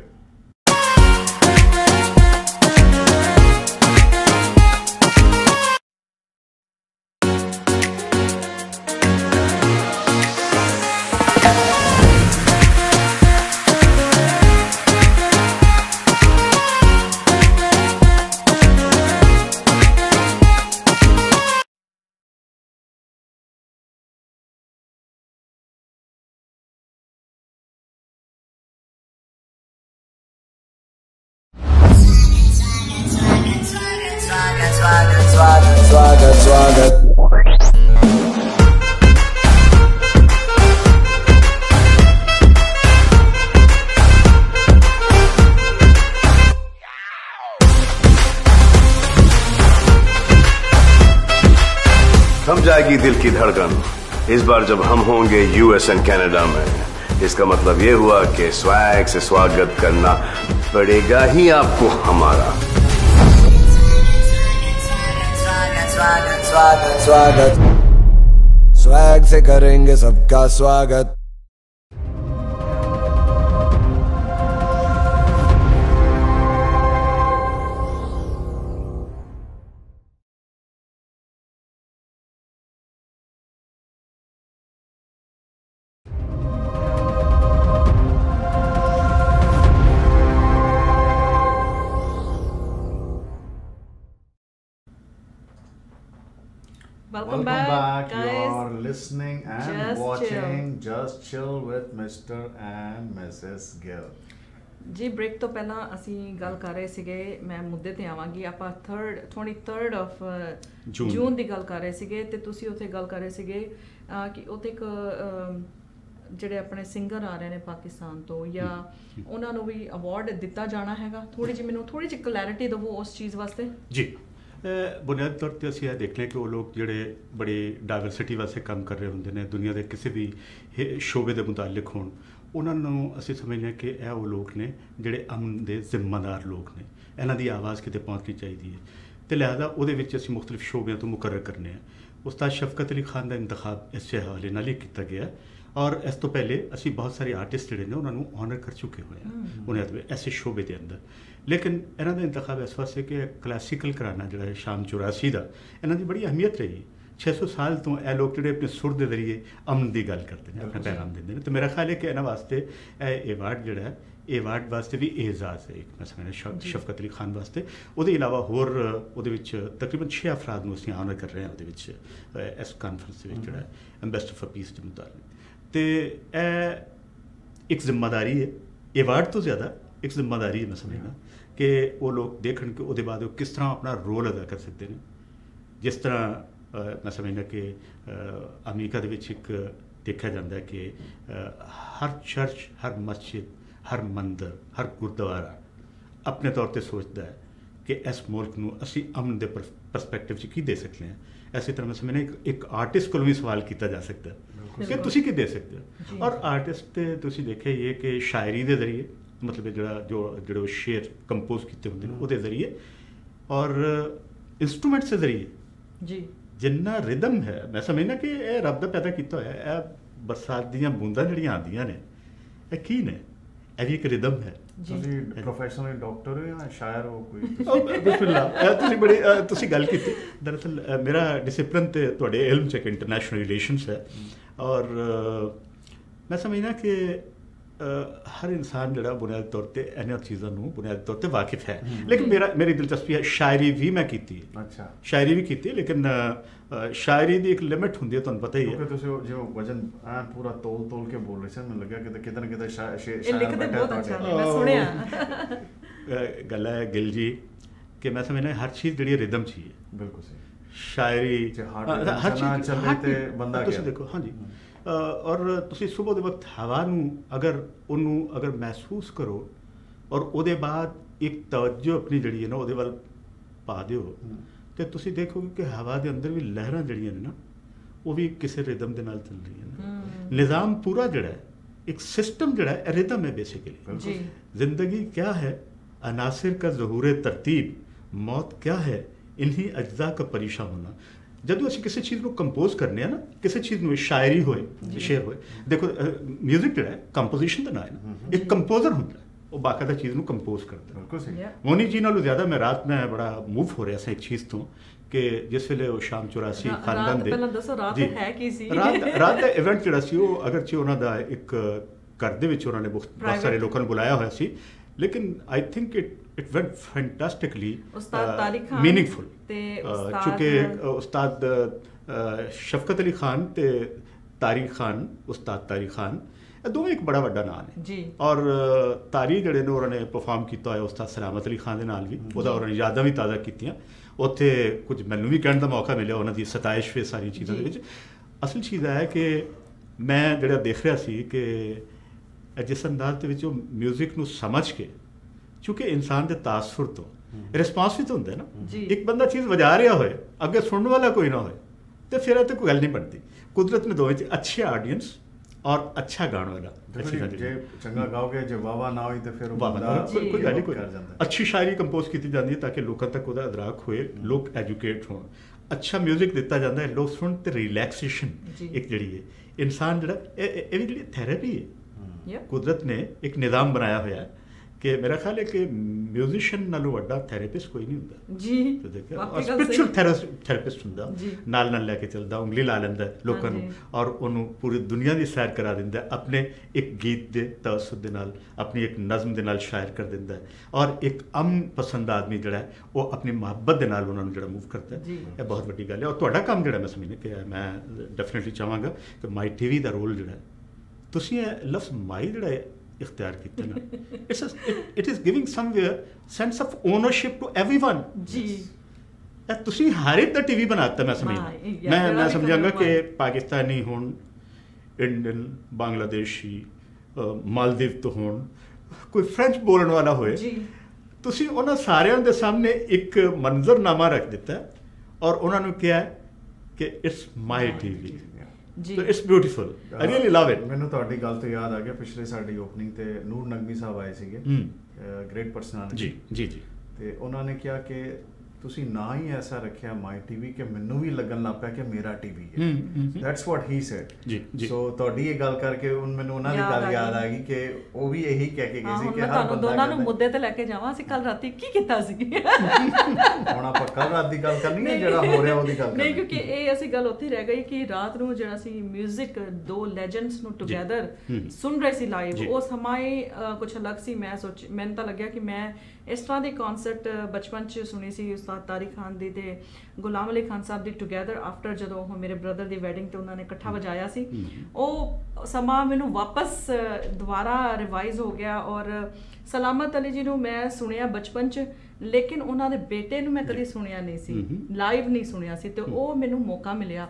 थम जाएगी दिल की धड़कन इस बार जब हम होंगे यूएस एंड कनाडा में। इसका मतलब ये हुआ कि स्वैग से स्वागत करना पड़ेगा ही आपको हमारा। स्वागत स्वागत स्वागत स्वैग से करेंगे सबका स्वागत। Welcome back, guys. You're listening and Just watching Just Chill with Mr. and Mrs. Gill. ਜੀ ਬ੍ਰੇਕ ਤੋਂ ਪਹਿਲਾਂ ਅਸੀਂ ਗੱਲ ਕਰ ਰਹੇ ਸੀਗੇ, ਮੈਂ ਮੁੱਦੇ ਤੇ ਆਵਾਂਗੀ, ਆਪਾਂ 23rd ਆਫ ਜੂਨ ਦੀ ਗੱਲ ਕਰ ਰਹੇ ਸੀਗੇ, ਤੇ ਤੁਸੀਂ ਉੱਥੇ ਗੱਲ ਕਰ ਰਹੇ ਸੀਗੇ ਕਿ ਉੱਥੇ ਇੱਕ ਜਿਹੜੇ ਆਪਣੇ ਸਿੰਗਰ ਆ ਰਹੇ ਨੇ ਪਾਕਿਸਤਾਨ ਤੋਂ, ਜਾਂ ਉਹਨਾਂ ਨੂੰ ਵੀ ਅਵਾਰਡ ਦਿੱਤਾ ਜਾਣਾ ਹੈਗਾ। ਥੋੜੀ ਜਿਹੀ ਕਲੈਰਿਟੀ ਦਿਵੋ ਉਸ ਚੀਜ਼ ਵਾਸਤੇ। ਜੀ ਬੁਨਿਆਦੀ ਤੌਰ 'ਤੇ ਅਸੀਂ ਇਹ ਦੇਖ ਲਿਆ ਕਿ ਉਹ ਲੋਕ ਜਿਹੜੇ ਬੜੀ ਡਾਇਵਰਸਿਟੀ ਵਾਸਤੇ ਕੰਮ ਕਰ ਰਹੇ ਹੁੰਦੇ ਨੇ, ਦੁਨੀਆ ਦੇ ਕਿਸੇ ਵੀ ਸ਼ੋਬੇ ਦੇ ਮੁਤਾਲਿਕ ਹੋਣ, ਉਹਨਾਂ ਨੂੰ ਅਸੀਂ ਸਮਝਦੇ ਹਾਂ ਕਿ ਇਹ ਉਹ ਲੋਕ ਨੇ ਜਿਹੜੇ ਅਮਨ ਦੇ ਜ਼ਿੰਮੇਦਾਰ ਲੋਕ ਨੇ, ਇਹਨਾਂ ਦੀ ਆਵਾਜ਼ ਕਿਤੇ ਪਹੁੰਚਣੀ ਚਾਹੀਦੀ ਹੈ, ਅਤੇ ਲਿਹਾਜ਼ਾ ਉਹਦੇ ਵਿੱਚ ਅਸੀਂ ਮੁਖਤਲਿਫ ਸ਼ੋਬਿਆਂ ਤੋਂ ਮੁਕਰਰ ਕਰਨੇ ਆ। ਉਸਤਾਦ ਸ਼ਫਕਤ ਅਲੀ ਖਾਨ ਦਾ ਇੰਤਖਾਬ ਇਸੇ ਹਵਾਲੇ ਨਾਲ ਹੀ ਕੀਤਾ ਗਿਆ, ਔਰ ਇਸ ਤੋਂ ਪਹਿਲੇ ਅਸੀਂ ਬਹੁਤ ਸਾਰੇ ਆਰਟਿਸਟ ਜਿਹੜੇ ਨੇ ਉਹਨਾਂ ਨੂੰ ਆਨਰ ਕਰ ਚੁੱਕੇ ਹੋਏ ਹਾਂ ਉਹਨੇ ਐਸੇ ਸ਼ੋਬੇ ਦੇ ਅੰਦਰ। ਲੇਕਿਨ ਇਹਨਾਂ ਦਾ ਇੰਤਖਾਬ ਇਸ ਵਾਸਤੇ ਕਿ ਕਲਾਸੀਕਲ ਘਰਾਣਾ ਜਿਹੜਾ ਸ਼ਾਮ 84 ਦਾ, ਇਹਨਾਂ ਦੀ ਬੜੀ ਅਹਿਮੀਅਤ ਰਹੀ। 600 ਸਾਲ ਤੋਂ ਇਹ ਲੋਕ ਜਿਹੜੇ ਆਪਣੇ ਸੁਰ ਦੇ ਜ਼ਰੀਏ ਅਮਨ ਦੀ ਗੱਲ ਕਰਦੇ ਨੇ, ਆਪਣਾ ਪੈਗਾਮ ਦਿੰਦੇ ਨੇ, ਅਤੇ ਮੇਰਾ ਖਿਆਲ ਹੈ ਕਿ ਇਹਨਾਂ ਵਾਸਤੇ ਇਹ ਅਵਾਰਡ ਜਿਹੜਾ ਹੈ, ਇਹ ਅਵਾਰਡ ਵਾਸਤੇ ਵੀ ਏਜ਼ਾਜ਼ ਹੈ ਇੱਕ, ਮੈਂ ਸਮਝਦਾ ਸ਼ਫਕਤ ਅਲੀ ਖਾਨ ਵਾਸਤੇ। ਉਹਦੇ ਇਲਾਵਾ ਹੋਰ ਉਹਦੇ ਵਿੱਚ ਤਕਰੀਬਨ 6 ਅਫਰਾਦ ਨੂੰ ਅਸੀਂ ਆਨਰ ਕਰ ਰਹੇ ਹਾਂ ਉਹਦੇ ਵਿੱਚ, ਇਸ ਕਾਨਫਰੰਸ ਦੇ ਵਿੱਚ ਜਿਹੜਾ ਐਂਬੈਸਡਰ ਫॉर ਪੀਸ ਦੇ ਮੁਤਾਲਿਕ। ਅਤੇ ਇਹ ਇੱਕ ਜ਼ਿੰਮੇਦਾਰੀ ਹੈ, ਅਵਾਰਡ ਤੋਂ ਜ਼ਿਆਦਾ ਇੱਕ ਜ਼ਿੰਮੇਦਾਰੀ ਹੈ, ਮੈਂ ਸਮਝਦਾ ਕਿ ਉਹ ਲੋਕ ਦੇਖਣ ਕਿ ਉਹਦੇ ਬਾਅਦ ਉਹ ਕਿਸ ਤਰ੍ਹਾਂ ਆਪਣਾ ਰੋਲ ਅਦਾ ਕਰ ਸਕਦੇ ਨੇ। ਜਿਸ ਤਰ੍ਹਾਂ मैं समझना कि अमेरिका ਦੇ ਵਿੱਚ ਇੱਕ ਦੇਖਿਆ ਜਾਂਦਾ ਕਿ ਹਰ ਚਰਚ, ਹਰ ਮਸਜਿਦ, ਹਰ ਮੰਦਰ, ਹਰ ਗੁਰਦੁਆਰਾ ਆਪਣੇ ਤੌਰ 'ਤੇ ਸੋਚਦਾ ਹੈ ਕਿ ਇਸ ਮੁਲਕ ਨੂੰ ਅਸੀਂ ਅਮਨ ਦੇ ਪਰਸਪੈਕਟਿਵ 'ਚ ਕੀ ਦੇ ਸਕਦੇ ਹਾਂ। ਇਸੇ ਤਰ੍ਹਾਂ ਮੈਂ ਸਮਝਣਾ ਇੱਕ ਆਰਟਿਸਟ ਕੋਲੋਂ ਵੀ ਸਵਾਲ ਕੀਤਾ ਜਾ ਸਕਦਾ ਕਿ ਤੁਸੀਂ ਕੀ ਦੇ ਸਕਦੇ ਹੋ। ਔਰ ਆਰਟਿਸਟ ਤੇ ਤੁਸੀਂ ਦੇਖਿਆ ਇਹ ਕਿ ਸ਼ਾਇਰੀ ਦੇ ਜ਼ਰੀਏ, ਮਤਲਬ ਜਿਹੜੇ ਸ਼ੇਰ ਕੰਪੋਜ਼ ਕੀਤੇ ਹੁੰਦੇ ਨੇ ਉਹਦੇ ਜ਼ਰੀਏ, ਔਰ ਇੰਸਟਰੂਮੈਂਟਸ ਦੇ ਜ਼ਰੀਏ ਜੀ ਜਿੰਨਾ ਰਿਦਮ ਹੈ, ਮੈਂ ਸਮਝਣਾ ਕਿ ਇਹ ਰੱਬ ਦਾ ਪੈਦਾ ਕੀਤਾ ਹੋਇਆ। ਇਹ ਬਰਸਾਤ ਦੀਆਂ ਬੂੰਦਾਂ ਜਿਹੜੀਆਂ ਆਉਂਦੀਆਂ ਨੇ ਇਹ ਕੀ ਨੇ? ਇਹ ਵੀ ਇੱਕ ਰਿਦਮ ਹੈ। ਤੁਸੀਂ ਪ੍ਰੋਫੈਸ਼ਨਲ ਡਾਕਟਰ ਹੋ ਜਾਂ ਸ਼ਾਇਰ ਹੋ ਕੋਈ? ਬਿਸਮਿਲ੍ਲਾ, ਤੁਸੀਂ ਗੱਲ ਕੀਤੀ। ਦਰਅਸਲ ਮੇਰਾ ਡਿਸਿਪਲਿਨ ਤੇ ਤੁਹਾਡੇ ਇਲਮ 'ਚ ਇੱਕ ਇੰਟਰਨੈਸ਼ਨਲ ਰਿਲੇਸ਼ਨਸ ਹੈ, ਔਰ ਮੈਂ ਸਮਝਣਾ ਕਿ ਹਰ ਇਨਸਾਨ ਜਿਹੜਾ ਬੁਨਿਆਦੀ ਤੌਰ 'ਤੇ ਇਹਨਾਂ ਚੀਜ਼ਾਂ ਨੂੰ ਬੁਨਿਆਦੀ ਤੌਰ 'ਤੇ ਵਾਕਿਫ ਹੈ। ਲੇਕਿਨ ਮੇਰੀ ਦਿਲਚਸਪੀ ਹੈ, ਸ਼ਾਇਰੀ ਵੀ ਮੈਂ ਕੀਤੀ ਹੈ। ਅੱਛਾ, ਸ਼ਾਇਰੀ ਵੀ ਕੀਤੀ ਹੈ, ਲੇਕਿਨ ਸ਼ਾਇਰੀ ਦੀ ਇੱਕ ਲਿਮਿਟ ਹੁੰਦੀ ਹੈ, ਤੁਹਾਨੂੰ ਪਤਾ ਹੀ ਹੈ। ਕਿਉਂਕਿ ਤੁਸੀਂ ਜਿਵੇਂ ਵਜਨ ਪੂਰਾ ਤੋਲ ਕੇ ਬੋਲ ਰਹੇ ਸੀ, ਮੈਨੂੰ ਲੱਗਿਆ ਕਿ ਕਿਤੇ ਨਾ ਕਿਤੇ ਸ਼ਾਇਰ ਲਿਖਦੇ ਬਹੁਤ ਅੱਛਾ ਨੇ, ਮੈਂ ਸੁਣਿਆ। ਗੱਲ ਹੈ ਗਿੱਲ ਜੀ ਕਿ ਮੈਂ ਸਮਝਣਾ ਹਰ ਚੀਜ਼ ਜਿਹੜੀ ਰਿਦਮ 'ਚ ਹੀ ਹੈ। ਬਿਲਕੁਲ ਸਹੀ। ਸ਼ਾਇਰੀ ਹਰ ਚੀਜ਼ ਚੱਲੇ ਤੇ ਬੰਦਾ ਤੁਸੀਂ ਦੇਖੋ, ਹਾਂਜੀ, ਔਰ ਤੁਸੀਂ ਸੁਬਹ ਦੇ ਵਕਤ ਹਵਾ ਨੂੰ ਅਗਰ ਮਹਿਸੂਸ ਕਰੋ ਔਰ ਉਹਦੇ ਬਾਅਦ ਇੱਕ ਤਵੱਜੋ ਆਪਣੀ ਜਿਹੜੀ ਹੈ ਨਾ ਉਹਦੇ ਵੱਲ ਪਾ ਦਿਓ, ਤੇ ਤੁਸੀਂ ਦੇਖੋਗੇ ਕਿ ਹਵਾ ਦੇ ਅੰਦਰ ਵੀ ਲਹਿਰਾਂ ਜਿਹੜੀਆਂ ਨੇ ਨਾ ਉਹ ਵੀ ਕਿਸੇ ਰਿਦਮ ਦੇ ਨਾਲ ਚੱਲ ਰਹੀਆਂ ਨੇ। ਨਿਜ਼ਾਮ ਪੂਰਾ ਜਿਹੜਾ ਹੈ, ਇੱਕ ਸਿਸਟਮ ਜਿਹੜਾ ਹੈ, ਰਿਦਮ ਹੈ बेसिकली। जिंदगी क्या है अनासिर का ज़हूर तरतीब, मौत क्या है इन्हीं अज्जा का परेशान होना। ਜਦੋਂ ਅਸੀਂ ਕਿਸੇ ਚੀਜ਼ ਨੂੰ ਕੰਪੋਜ਼ ਕਰਨੇ ਆ ਨਾ, ਕਿਸੇ ਚੀਜ਼ ਨੂੰ ਸ਼ਾਇਰੀ ਹੋਏ, ਸ਼ੇਰ ਹੋਏ, ਦੇਖੋ ਮਿਊਜ਼ਿਕ ਜਿਹੜਾ ਹੈ ਕੰਪੋਜੀਸ਼ਨ ਦਾ ਨਾਂ ਹੈ ਨਾ, ਇੱਕ ਕੰਪੋਜ਼ਰ ਹੁੰਦਾ, ਉਹ ਬਾਕਾਇਦਾ ਚੀਜ਼ ਨੂੰ ਕੰਪੋਜ਼ ਕਰਦਾ। ਬਿਲਕੁਲ ਸਹੀ। ਮੋਨੀ ਜੀ ਨਾਲੋਂ ਜ਼ਿਆਦਾ ਮੈਂ ਰਾਤ ਮੈਂ ਬੜਾ ਮੂਵ ਹੋ ਰਿਹਾ ਸੀ ਇੱਕ ਚੀਜ਼ ਤੋਂ ਕਿ ਜਿਸ ਵੇਲੇ ਉਹ ਸ਼ਾਮ 84 ਖਾਨਦਾਨ ਦੇ, ਪਹਿਲਾਂ ਦੱਸੋ ਰਾਤ ਹੈ ਕੀ ਸੀ? ਰਾਤ ਦਾ ਇਵੈਂਟ ਜਿਹੜਾ ਸੀ ਉਹ ਅਗਰਚੇ ਉਹਨਾਂ ਦਾ ਇੱਕ ਘਰ ਦੇ ਵਿੱਚ ਉਹਨਾਂ ਨੇ ਬਹੁਤ ਸਾਰੇ ਲੋਕਾਂ ਨੂੰ ਬੁਲਾਇਆ ਹੋਇਆ ਸੀ, ਲੇਕਿਨ I think it went fantastically meaningful. ਚੂँकि ਉਸਤਾਦ ਸ਼ਫਕਤ ਅਲੀ ਖਾਨ ਤੇ ਤਾਰਿਕ ਖਾਨ, ਉਸਤਾਦ ਤਾਰਿਕ ਖਾਨ, ਇਹ ਦੋਵੇਂ ਇੱਕ ਬੜਾ ਵੱਡਾ ਨਾਮ ਹੈ ਜੀ। ਔਰ ਤਾਰੀ ਜਿਹੜੇ ਨੇ ਉਹਨਾਂ ਨੇ ਪਰਫਾਰਮ ਕੀਤਾ ਹੋਇਆ ਉਸਤਾਦ ਸਲਾਮਤ ਅਲੀ ਖਾਨ ਦੇ ਨਾਲ ਵੀ, ਉਹਦਾ ਉਹਨਾਂ ਨੇ ਯਾਦਾਂ ਵੀ ਤਾਜ਼ਾ ਕੀਤੀਆਂ। ਉੱਥੇ ਕੁਝ ਮੈਨੂੰ ਵੀ ਕਹਿਣ ਦਾ ਮੌਕਾ ਮਿਲਿਆ ਉਹਨਾਂ ਦੀ ਸਤਾਇਸ਼ ਵੇ ਸਾਰੀਆਂ ਚੀਜ਼ਾਂ ਦੇ ਵਿੱਚ। ਅਸਲ ਚੀਜ਼ ਹੈ ਕਿ ਮੈਂ ਜਿਹੜਾ ਦੇਖ ਰਿਹਾ ਸੀ ਕਿ ਜਿਸ ਅੰਦਾਜ਼ ਦੇ ਵਿੱਚ ਉਹ ਮਿਊਜ਼ਿਕ ਨੂੰ ਸਮਝ ਕੇ, ਚੂँकि ਇਨਸਾਨ ਦੇ ਤਾਸੁਰ ਤੋਂ ਰਿਸਪਾਂਸ ਵੀ ਤਾਂ ਹੁੰਦਾ ਹੈ ਨਾ। ਇੱਕ ਬੰਦਾ ਚੀਜ਼ ਵਜਾ ਰਿਹਾ ਹੋਏ, ਅੱਗੇ ਸੁਣਨ ਵਾਲਾ ਕੋਈ ਨਾ ਹੋਏ, ਤੇ ਫਿਰ ਇਹ ਤਾਂ ਕੋਈ ਗੱਲ ਨਹੀਂ ਬਣਦੀ। ਕੁਦਰਤ ਨੇ ਦੋਵੇਂ 'ਚ ਅੱਛੀ ਆਡੀਅੰਸ ਔਰ ਅੱਛਾ ਗਾਣ ਵਾਲਾ। ਜੇ ਚੰਗਾ ਗਾਓਗੇ, ਜੇ ਵਾਵਾ ਨਾ ਹੋਈ ਤੇ ਫਿਰ ਕੋਈ ਗੱਲ ਨਹੀਂ, ਕੋਈ ਅੱਛੀ ਸ਼ਾਇਰੀ ਕੰਪੋਜ਼ ਕੀਤੀ ਜਾਂਦੀ ਹੈ ਤਾਂ ਕਿ ਲੋਕਾਂ ਤੱਕ ਉਹਦਾ ਅਦਰਾਕ ਹੋਏ, ਲੋਕ ਐਜੂਕੇਟ ਹੋਣ। ਅੱਛਾ ਮਿਊਜ਼ਿਕ ਦਿੱਤਾ ਜਾਂਦਾ ਹੈ, ਲੋਕ ਸੁਣ ਤੇ ਰਿਲੈਕਸੇਸ਼ਨ ਇੱਕ ਜਿਹੜੀ ਹੈ ਇਨਸਾਨ ਜਿਹੜਾ ਇਹ ਵੀ ਜਿਹੜੀ ਥੈਰੇਪੀ ਹੈ। ਕੁਦਰਤ ਨੇ ਇੱਕ ਨਿਜ਼ਾਮ ਬਣਾਇਆ ਹੋਇਆ ਹੈ ਕਿ ਮੇਰਾ ਖਿਆਲ ਹੈ ਕਿ ਮਿਊਜ਼ੀਸ਼ੀਅਨ ਨਾਲੋਂ ਵੱਡਾ ਥੈਰੇਪਿਸਟ ਕੋਈ ਨਹੀਂ ਹੁੰਦਾ ਜੀ। ਸਪਿਰਿਚੁਅਲ ਥੈਰੇਪਿਸਟ ਹੁੰਦਾ, ਨਾਲ ਲੈ ਕੇ ਚੱਲਦਾ, ਉਂਗਲੀ ਲਾ ਲੈਂਦਾ ਲੋਕਾਂ ਨੂੰ ਔਰ ਉਹਨੂੰ ਪੂਰੀ ਦੁਨੀਆ ਦੀ ਸੈਰ ਕਰਾ ਦਿੰਦਾ, ਆਪਣੇ ਇੱਕ ਗੀਤ ਦੇ ਤਵੱਸੁਤ ਦੇ ਨਾਲ, ਆਪਣੀ ਇੱਕ ਨਜ਼ਮ ਦੇ ਨਾਲ ਸ਼ਾਇਰ ਕਰ ਦਿੰਦਾ, ਔਰ ਇੱਕ ਅਮਨ ਪਸੰਦ ਆਦਮੀ ਜਿਹੜਾ ਹੈ ਉਹ ਆਪਣੀ ਮੁਹੱਬਤ ਦੇ ਨਾਲ ਉਹਨਾਂ ਨੂੰ ਜਿਹੜਾ ਮੂਵ ਕਰਦਾ। ਇਹ ਬਹੁਤ ਵੱਡੀ ਗੱਲ ਹੈ। ਔਰ ਤੁਹਾਡਾ ਕੰਮ ਜਿਹੜਾ ਮੈਂ ਸਮਝਦਾ ਕਿ ਮੈਂ ਡੈਫੀਨੇਟਲੀ ਚਾਹਾਂਗਾ ਕਿ MYTV ਦਾ ਰੋਲ ਜਿਹੜਾ ਤੁਸੀਂ ਇਹ ਲਫ਼ਜ਼ ਮਾਈ ਜਿਹੜਾ ਹੈ ਇਖਤਿਆਰ ਕੀਤਾ ਨਾ, it is giving somewhere sense of ownership to everyone ਜੀ। ਇਹ ਤੁਸੀਂ ਹਰ ਇੱਕ ਦਾ ਟੀਵੀ ਬਣਾਤਾ। ਮੈਂ ਸਮਝਦਾ, ਮੈਂ ਸਮਝਾਂਗਾ ਕਿ ਪਾਕਿਸਤਾਨੀ ਹੋਣ, ਇੰਡੀਅਨ, ਬਾਂਗਲਾਦੇਸ਼ੀ, ਮਾਲਦੀਵ ਤੋਂ ਹੋਣ, ਕੋਈ ਫ੍ਰੈਂਚ ਬੋਲਣ ਵਾਲਾ ਹੋਏ, ਤੁਸੀਂ ਉਹਨਾਂ ਸਾਰਿਆਂ ਦੇ ਸਾਹਮਣੇ ਇੱਕ ਮੰਜ਼ਰਨਾਮਾ ਰੱਖ ਦਿੱਤਾ ਔਰ ਉਹਨਾਂ ਨੂੰ ਕਿਹਾ ਕਿ it's MYTV। So it's beautiful. I really love it. ਮੈਨੂੰ ਤੁਹਾਡੀ ਗੱਲ ਤੋਂ ਯਾਦ ਆ ਗਿਆ, ਪਿਛਲੇ ਸਾਡੀ ਓਪਨਿੰਗ ਤੇ ਨੂਰ ਨਗਮੀ ਸਾਹਿਬ ਆਏ ਸੀਗੇ, ਗ੍ਰੇਟ ਪਰਸਨੈਲਿਟੀ ਜੀ, ਤੇ ਉਹਨਾਂ ਨੇ ਕਿਹਾ ਕਿ ਤੁਸੀਂ ਨਾ ਹੀ ਐਸਾ ਰੱਖਿਆ MYTV ਕਿ ਮੈਨੂੰ ਵੀ ਲੱਗਣ ਲੱਗ ਪਿਆ ਕਿ ਮੇਰਾ ਟੀਵੀ ਹੈ। ਦੈਟਸ ਵਾਟ ਹੀ ਸੈਡ ਜੀ। ਸੋ ਤੁਹਾਡੀ ਇਹ ਗੱਲ ਕਰਕੇ ਹੁਣ ਮੈਨੂੰ ਉਹਨਾਂ ਦੀ ਗੱਲ ਯਾਦ ਆ ਗਈ ਕਿ ਉਹ ਵੀ ਇਹੀ ਕਹਿ ਕੇ ਗਏ ਸੀ ਕਿ ਹਰ ਬੰਦਾ ਦੋਨਾਂ ਨੂੰ ਮੁੱਦੇ ਤੇ ਲੈ ਕੇ ਜਾਵਾਂ। ਅਸੀਂ ਕੱਲ ਰਾਤੀ ਕੀ ਕੀਤਾ ਸੀ? ਹੁਣ ਆਪਾਂ ਕੱਲ ਰਾਤ ਦੀ ਗੱਲ ਕਰਨੀ ਹੈ, ਜਿਹੜਾ ਹੋ ਰਿਹਾ ਉਹਦੀ ਗੱਲ ਨਹੀਂ, ਕਿਉਂਕਿ ਇਹ ਅਸੀਂ ਗੱਲ ਉੱਥੇ ਰਹਿ ਗਈ ਕਿ ਰਾਤ ਨੂੰ ਜਿਹੜਾ ਅਸੀਂ ਮਿਊਜ਼ਿਕ ਦੋ ਲੈਜੈਂਡਸ ਨੂੰ ਟੁਗੇਦਰ ਸੁਣ ਰਹੇ ਸੀ ਲਾਈਵ, ਉਹ ਸਮਾਂ ਕੁਝ ਅਲੱਗ ਸੀ। ਮੈਨੂੰ ਤਾਂ ਲੱਗਿਆ ਕਿ ਮੈਂ इस तरह की कॉन्सर्ट बचपन च सुनी सी उस्ताद तारिक खान दी ते गुलाम अली खान साहब दी टुगैदर आफ्टर जदों मेरे ब्रदर दी वैडिंग ते उन्होंने इकट्ठा बजाया सी ਉਹ ਸਮਾਂ ਮੈਨੂੰ ਵਾਪਸ ਦੁਬਾਰਾ ਰਿਵਾਈਜ਼ ਹੋ ਗਿਆ। ਔਰ ਸਲਾਮਤ ਅਲੀ ਜੀ ਨੂੰ ਮੈਂ ਸੁਣਿਆ ਬਚਪਨ 'ਚ, ਲੇਕਿਨ ਉਹਨਾਂ ਦੇ ਬੇਟੇ ਨੂੰ ਮੈਂ ਕਦੀ ਸੁਣਿਆ ਨਹੀਂ ਸੀ, ਲਾਈਵ ਨਹੀਂ ਸੁਣਿਆ ਸੀ, ਤੇ ਉਹ ਮੈਨੂੰ ਮੌਕਾ ਮਿਲਿਆ।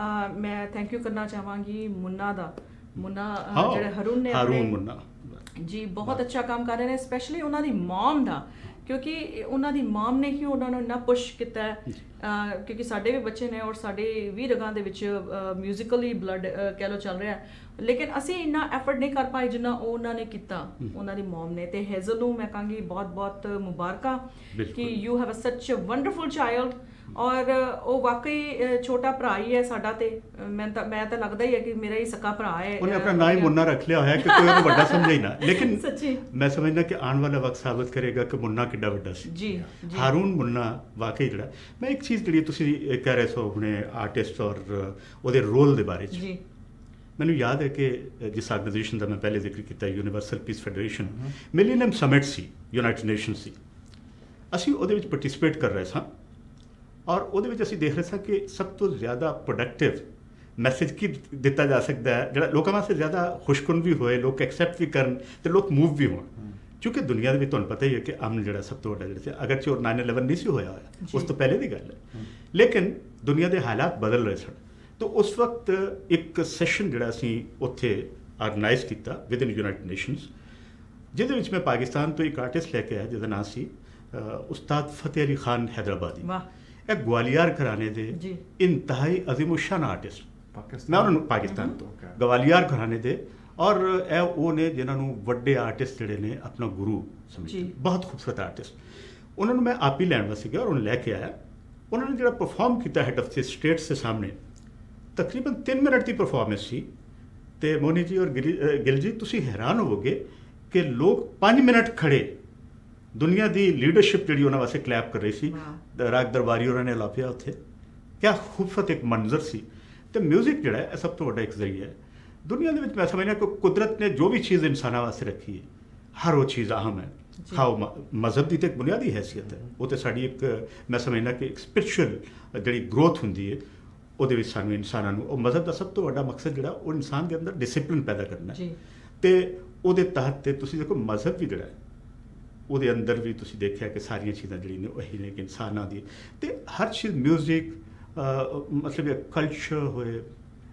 ਮੈਂ ਥੈਂਕ ਯੂ ਕਰਨਾ ਚਾਹਾਂਗੀ ਮੁੰਨਾ ਦਾ, ਮੁੰਨਾ ਜਿਹੜੇ ਹरून ਨੇ ਮੁੰਨਾ ਜੀ ਬਹੁਤ ਅੱਛਾ ਕੰਮ ਕਰ ਰਹੇ ਨੇ, ਸਪੈਸ਼ਲੀ ਉਹਨਾਂ ਦੀ ਮਮ ਦਾ, ਕਿਉਂਕਿ ਉਹਨਾਂ ਦੀ ਮਮ ਨੇ ਹੀ ਉਹਨਾਂ ਨੂੰ ਇੰਨਾ ਪੁਸ਼ ਕੀਤਾ ਹੈ। ਕਿਉਂਕਿ ਸਾਡੇ ਵੀ ਬੱਚੇ ਨੇ ਔਰ ਸਾਡੇ ਵੀ ਰਗਾਂ ਦੇ ਵਿੱਚ ਮਿਊਜ਼ੀਕਲੀ ਬਲੱਡ ਕਹਿ ਲਓ ਚੱਲ ਰਿਹਾ, ਲੇਕਿਨ ਅਸੀਂ ਇੰਨਾ ਐਫਰਟ ਨਹੀਂ ਕਰ ਪਾਏ ਜਿੰਨਾ ਉਹਨਾਂ ਨੇ ਕੀਤਾ, ਉਹਨਾਂ ਦੀ ਮਮ ਨੇ। ਤੇ ਹੈਜ਼ਲ ਨੂੰ ਮੈਂ ਕਹਾਂਗੀ ਬਹੁਤ ਬਹੁਤ ਮੁਬਾਰਕਾਂ ਕਿ ਯੂ ਹੈਵ ਸੱਚ ਅ ਵੰਡਰਫੁਲ ਚਾਈਲਡ। ਔਰ ਉਹ ਵਾਕਈ ਛੋਟਾ ਭਰਾ ਹੀ ਹੈ ਸਾਡਾ, ਤੇ ਮੈਂ ਤਾਂ ਲੱਗਦਾ ਹੀ ਹੈ ਕਿ ਮੇਰਾ ਹੀ ਸਕਾ ਭਰਾ ਹੈ। ਉਹਨੇ ਆਪਣਾ ਨਾਂ ਹੀ ਮੁੰਨਾ ਰੱਖ ਲਿਆ ਹੋਇਆ ਕਿ ਕੋਈ ਉਹਨੂੰ ਵੱਡਾ ਸਮਝੇ ਹੀ ਨਾ, ਲੇਕਿਨ ਸੱਚੀ ਮੈਂ ਸਮਝਦਾ ਕਿ ਆਉਣ ਵਾਲਾ ਵਕਤ ਸਾਬਤ ਕਰੇਗਾ ਕਿ ਮੁੰਨਾ ਕਿੱਡਾ ਵੱਡਾ ਸੀ। ਜੀ ਹਾरून ਮੁੰਨਾ ਵਾਕਈ ਜਿਹੜਾ, ਮੈਂ ਇੱਕ ਚੀਜ਼ ਜਿਹੜੀ ਤੁਸੀਂ ਕਹਿ ਰਹੇ ਸੋ ਆਪਣੇ ਆਰਟਿਸਟ ਔਰ ਉਹਦੇ ਰੋਲ ਦੇ ਬਾਰੇ 'ਚ, ਮੈਨੂੰ ਯਾਦ ਹੈ ਕਿ ਜਿਸ ਆਰਗੇਨਾਈਜੇਸ਼ਨ ਦਾ ਮੈਂ ਪਹਿਲੇ ਜ਼ਿਕਰ ਕੀਤਾ universal peace federation, millennium summit ਸੀ, ਯੂਨਾਈਟਿਡ ਨੇਸ਼ਨ ਸੀ, ਅਸੀਂ ਉਹਦੇ ਵਿੱਚ ਪਾਰਟਿਸਿਪੇਟ ਕਰ ਰਹੇ ਸਾਂ। ਔਰ ਉਹਦੇ ਵਿੱਚ ਅਸੀਂ ਦੇਖ ਰਹੇ ਸਾਂ ਕਿ ਸਭ ਤੋਂ ਜ਼ਿਆਦਾ ਪ੍ਰੋਡਕਟਿਵ ਮੈਸੇਜ ਕੀ ਦਿੱਤਾ ਜਾ ਸਕਦਾ ਹੈ ਜਿਹੜਾ ਲੋਕਾਂ ਵਾਸਤੇ ਜ਼ਿਆਦਾ ਖੁਸ਼ਕੁਨ ਵੀ ਹੋਏ, ਲੋਕ ਐਕਸੈਪਟ ਵੀ ਕਰਨ ਅਤੇ ਲੋਕ ਮੂਵ ਵੀ ਹੋਣ। ਕਿਉਂਕਿ ਦੁਨੀਆ ਦੇ ਵਿੱਚ ਤੁਹਾਨੂੰ ਪਤਾ ਹੀ ਹੈ ਕਿ ਅਮਨ ਜਿਹੜਾ ਸਭ ਤੋਂ ਵੱਡਾ ਜਿਹੜਾ ਸੀ, ਅਗਰ ਚੋਰ 9/11 ਨਹੀਂ ਸੀ ਹੋਇਆ ਹੋਇਆ, ਉਸ ਤੋਂ ਪਹਿਲੇ ਦੀ ਗੱਲ ਹੈ, ਲੇਕਿਨ ਦੁਨੀਆ ਦੇ ਹਾਲਾਤ ਬਦਲ ਰਹੇ ਸਨ। ਤਾਂ ਉਸ ਵਕਤ ਇੱਕ ਸੈਸ਼ਨ ਜਿਹੜਾ ਅਸੀਂ ਉੱਥੇ ਆਰਗੇਨਾਈਜ਼ ਕੀਤਾ ਵਿਦਨ ਯੂਨਾਈਟਿਡ ਨੇਸ਼ਨਸ, ਜਿਹਦੇ ਵਿੱਚ ਮੈਂ ਪਾਕਿਸਤਾਨ ਤੋਂ ਇੱਕ ਆਰਟਿਸਟ ਲੈ ਕੇ ਆਇਆ ਜਿਹਦਾ ਨਾਂ ਸੀ ਉਸਤਾਦ ਫਤਿਹ ਅਲੀ ਖਾਨ ਹੈਦਰਾਬਾਦੀ। ਇਹ ਗਵਾਲੀਅਰ ਘਰਾਣੇ ਦੇ ਇੰਤਹਾਈ ਅਜ਼ੀਮੁਸ਼ਾਨ ਆਰਟਿਸਟ, ਮੈਂ ਉਹਨਾਂ ਨੂੰ ਪਾਕਿਸਤਾਨ ਤੋਂ ਗਵਾਲੀਅਰ ਘਰਾਣੇ ਦੇ, ਔਰ ਇਹ ਉਹ ਨੇ ਜਿਨ੍ਹਾਂ ਨੂੰ ਵੱਡੇ ਆਰਟਿਸਟ ਜਿਹੜੇ ਨੇ ਆਪਣਾ ਗੁਰੂ ਸਮਝਦੇ, ਬਹੁਤ ਖੂਬਸੂਰਤ ਆਰਟਿਸਟ। ਉਹਨਾਂ ਨੂੰ ਮੈਂ ਆਪ ਹੀ ਲੈਣ ਵਾਸਤੇ ਗਿਆ ਔਰ ਉਹਨੂੰ ਲੈ ਕੇ ਆਇਆ। ਉਹਨਾਂ ਨੇ ਜਿਹੜਾ ਪਰਫਾਰਮ ਕੀਤਾ ਹੈਡ ਆਫ ਦ ਸਟੇਟਸ ਦੇ ਸਾਹਮਣੇ, ਤਕਰੀਬਨ 3 ਮਿੰਟ ਦੀ ਪਰਫਾਰਮੈਂਸ ਸੀ। ਅਤੇ ਮੋਨੀ ਜੀ ਔਰ ਗਿੱਲ ਜੀ, ਤੁਸੀਂ ਹੈਰਾਨ ਹੋਵੋਗੇ ਕਿ ਲੋਕ 5 ਮਿੰਟ ਖੜੇ, ਦੁਨੀਆ ਦੀ ਲੀਡਰਸ਼ਿਪ ਜਿਹੜੀ ਉਹਨਾਂ ਵਾਸਤੇ ਕਲੈਪ ਕਰ ਰਹੀ ਸੀ, ਰਾਗ ਦਰਬਾਰੀ ਉਹਨਾਂ ਨੇ ਲਾਪਿਆ ਉੱਥੇ, ਕਿਆ ਖੂਬਸੂਰਤ ਇੱਕ ਮੰਜ਼ਰ ਸੀ। ਅਤੇ ਮਿਊਜ਼ਿਕ ਜਿਹੜਾ ਹੈ ਇਹ ਸਭ ਤੋਂ ਵੱਡਾ ਇੱਕ ਜ਼ਰੀਆ ਹੈ ਦੁਨੀਆ ਦੇ ਵਿੱਚ। ਮੈਂ ਸਮਝਦਾ ਕਿ ਕੁਦਰਤ ਨੇ ਜੋ ਵੀ ਚੀਜ਼ ਇਨਸਾਨਾਂ ਵਾਸਤੇ ਰੱਖੀ ਹੈ, ਹਰ ਉਹ ਚੀਜ਼ ਅਹਿਮ ਹੈ। ਹਾਂ, ਮਜ਼ਹਬ ਦੀ ਤਾਂ ਇੱਕ ਬੁਨਿਆਦੀ ਹੈਸੀਅਤ ਹੈ, ਉਹ ਤਾਂ ਸਾਡੀ ਇੱਕ, ਮੈਂ ਸਮਝਦਾ ਕਿ ਇੱਕ ਸਪਿਰਿਚੁਅਲ ਜਿਹੜੀ ਗਰੋਥ ਹੁੰਦੀ ਹੈ, ਉਹਦੇ ਵਿੱਚ ਸਾਨੂੰ ਇਨਸਾਨਾਂ ਨੂੰ, ਉਹ ਮਜ਼ਹਬ ਦਾ ਸਭ ਤੋਂ ਵੱਡਾ ਮਕਸਦ ਜਿਹੜਾ ਉਹ ਇਨਸਾਨ ਦੇ ਅੰਦਰ ਡਿਸਿਪਲਿਨ ਪੈਦਾ ਕਰਨਾ ਹੈ। ਅਤੇ ਉਹਦੇ ਤਹਿਤ ਤੇ ਤੁਸੀਂ ਦੇਖੋ ਮਜ਼ਹਬ ਵੀ ਜਿਹੜਾ ਹੈ ਉਹਦੇ ਅੰਦਰ ਵੀ ਤੁਸੀਂ ਦੇਖਿਆ ਕਿ ਸਾਰੀਆਂ ਚੀਜ਼ਾਂ ਜਿਹੜੀਆਂ ਨੇ ਉਹੀ ਨੇ ਕਿ ਇਨਸਾਨਾਂ ਦੀ, ਅਤੇ ਹਰ ਚੀਜ਼ ਮਿਊਜ਼ਿਕ ਮਤਲਬ ਕਲਚਰ ਹੋਏ,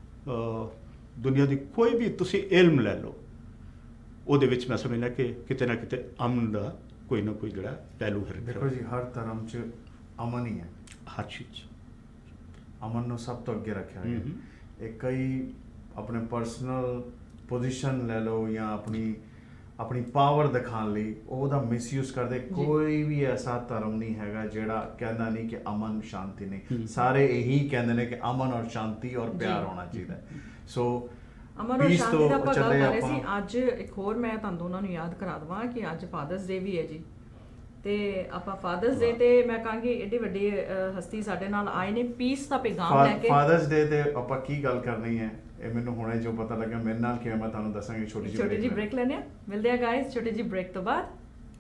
ਦੁਨੀਆ ਦੀ ਕੋਈ ਵੀ ਤੁਸੀਂ ਇਲਮ ਲੈ ਲਓ, ਉਹਦੇ ਵਿੱਚ ਮੈਂ ਸਮਝਦਾ ਕਿ ਕਿਤੇ ਨਾ ਕਿਤੇ ਅਮਨ ਦਾ ਕੋਈ ਨਾ ਕੋਈ ਜਿਹੜਾ ਪਹਿਲੂ ਹੈ। ਦੇਖੋ ਜੀ, ਹਰ ਧਰਮ 'ਚ ਅਮਨ ਹੀ ਹੈ, ਹਰ ਚੀਜ਼ ਅਮਨ ਨੂੰ ਸਭ ਤੋਂ ਅੱਗੇ ਰੱਖਿਆ ਗਿਆ। ਇਹ ਕਈ ਆਪਣੇ ਪਰਸਨਲ ਪੋਜੀਸ਼ਨ ਲੈ ਲਓ ਜਾਂ ਆਪਣੀ ਪਾਵਰ ਦਿਖਾਉਣ ਲਈ ਉਹਦਾ ਮਿਸਯੂਜ਼ ਕਰਦੇ। ਕੋਈ ਵੀ ਐਸਾ ਧਰਮ ਨਹੀਂ ਹੈਗਾ ਜਿਹੜਾ ਕਹਿੰਦਾ ਨਹੀਂ ਕਿ ਅਮਨ ਸ਼ਾਂਤੀ ਨਹੀਂ, ਸਾਰੇ ਇਹੀ ਕਹਿੰਦੇ ਨੇ ਕਿ ਅਮਨ ਔਰ ਸ਼ਾਂਤੀ ਔਰ ਪਿਆਰ ਹੋਣਾ ਚਾਹੀਦਾ। ਸੋ ਅਮਨ ਔਰ ਸ਼ਾਂਤੀ ਦਾ ਆਪਾਂ ਗੱਲ ਕਰ ਰਹੇ ਸੀ। ਅੱਜ ਇੱਕ ਹੋਰ ਮੈਂ ਤੁਹਾਨੂੰ ਦੋਨਾਂ ਨੂੰ ਯਾਦ ਕਰਾ ਦੇਵਾਂ ਕਿ ਅੱਜ ਫਾਦਰਸ ਡੇ ਵੀ ਹੈ ਜੀ, ਤੇ ਆਪਾਂ ਫਾਦਰਸ ਡੇ ਤੇ ਮੈਂ ਕਹਾਂਗੀ ਏਡੀ ਵੱਡੀ ਹਸਤੀ ਸਾਡੇ ਨਾਲ ਆਏ ਨੇ ਪੀਸ ਦਾ ਪੈਗਾਮ ਲੈ ਕੇ। ਫਾਦਰਸ ਡੇ ਤੇ ਆਪਾਂ ਕੀ ਗੱਲ ਕਰਨੀ ਹੈ ਇਹ ਮੈਨੂੰ ਹੁਣੇ ਜੋ ਪਤਾ ਲੱਗਾ, ਮੇਰੇ ਨਾਲ ਕਿਵੇਂ ਮੈਂ ਤੁਹਾਨੂੰ ਦੱਸਾਂਗੀ। ਛੋਟੀ ਜਿਹੀ ਬ੍ਰੇਕ ਲੈਣੇ ਆ, ਮਿਲਦੇ ਆ ਗਾਇਸ ਛੋਟੀ ਜਿਹੀ ਬ੍ਰੇਕ ਤੋਂ ਬਾਅਦ।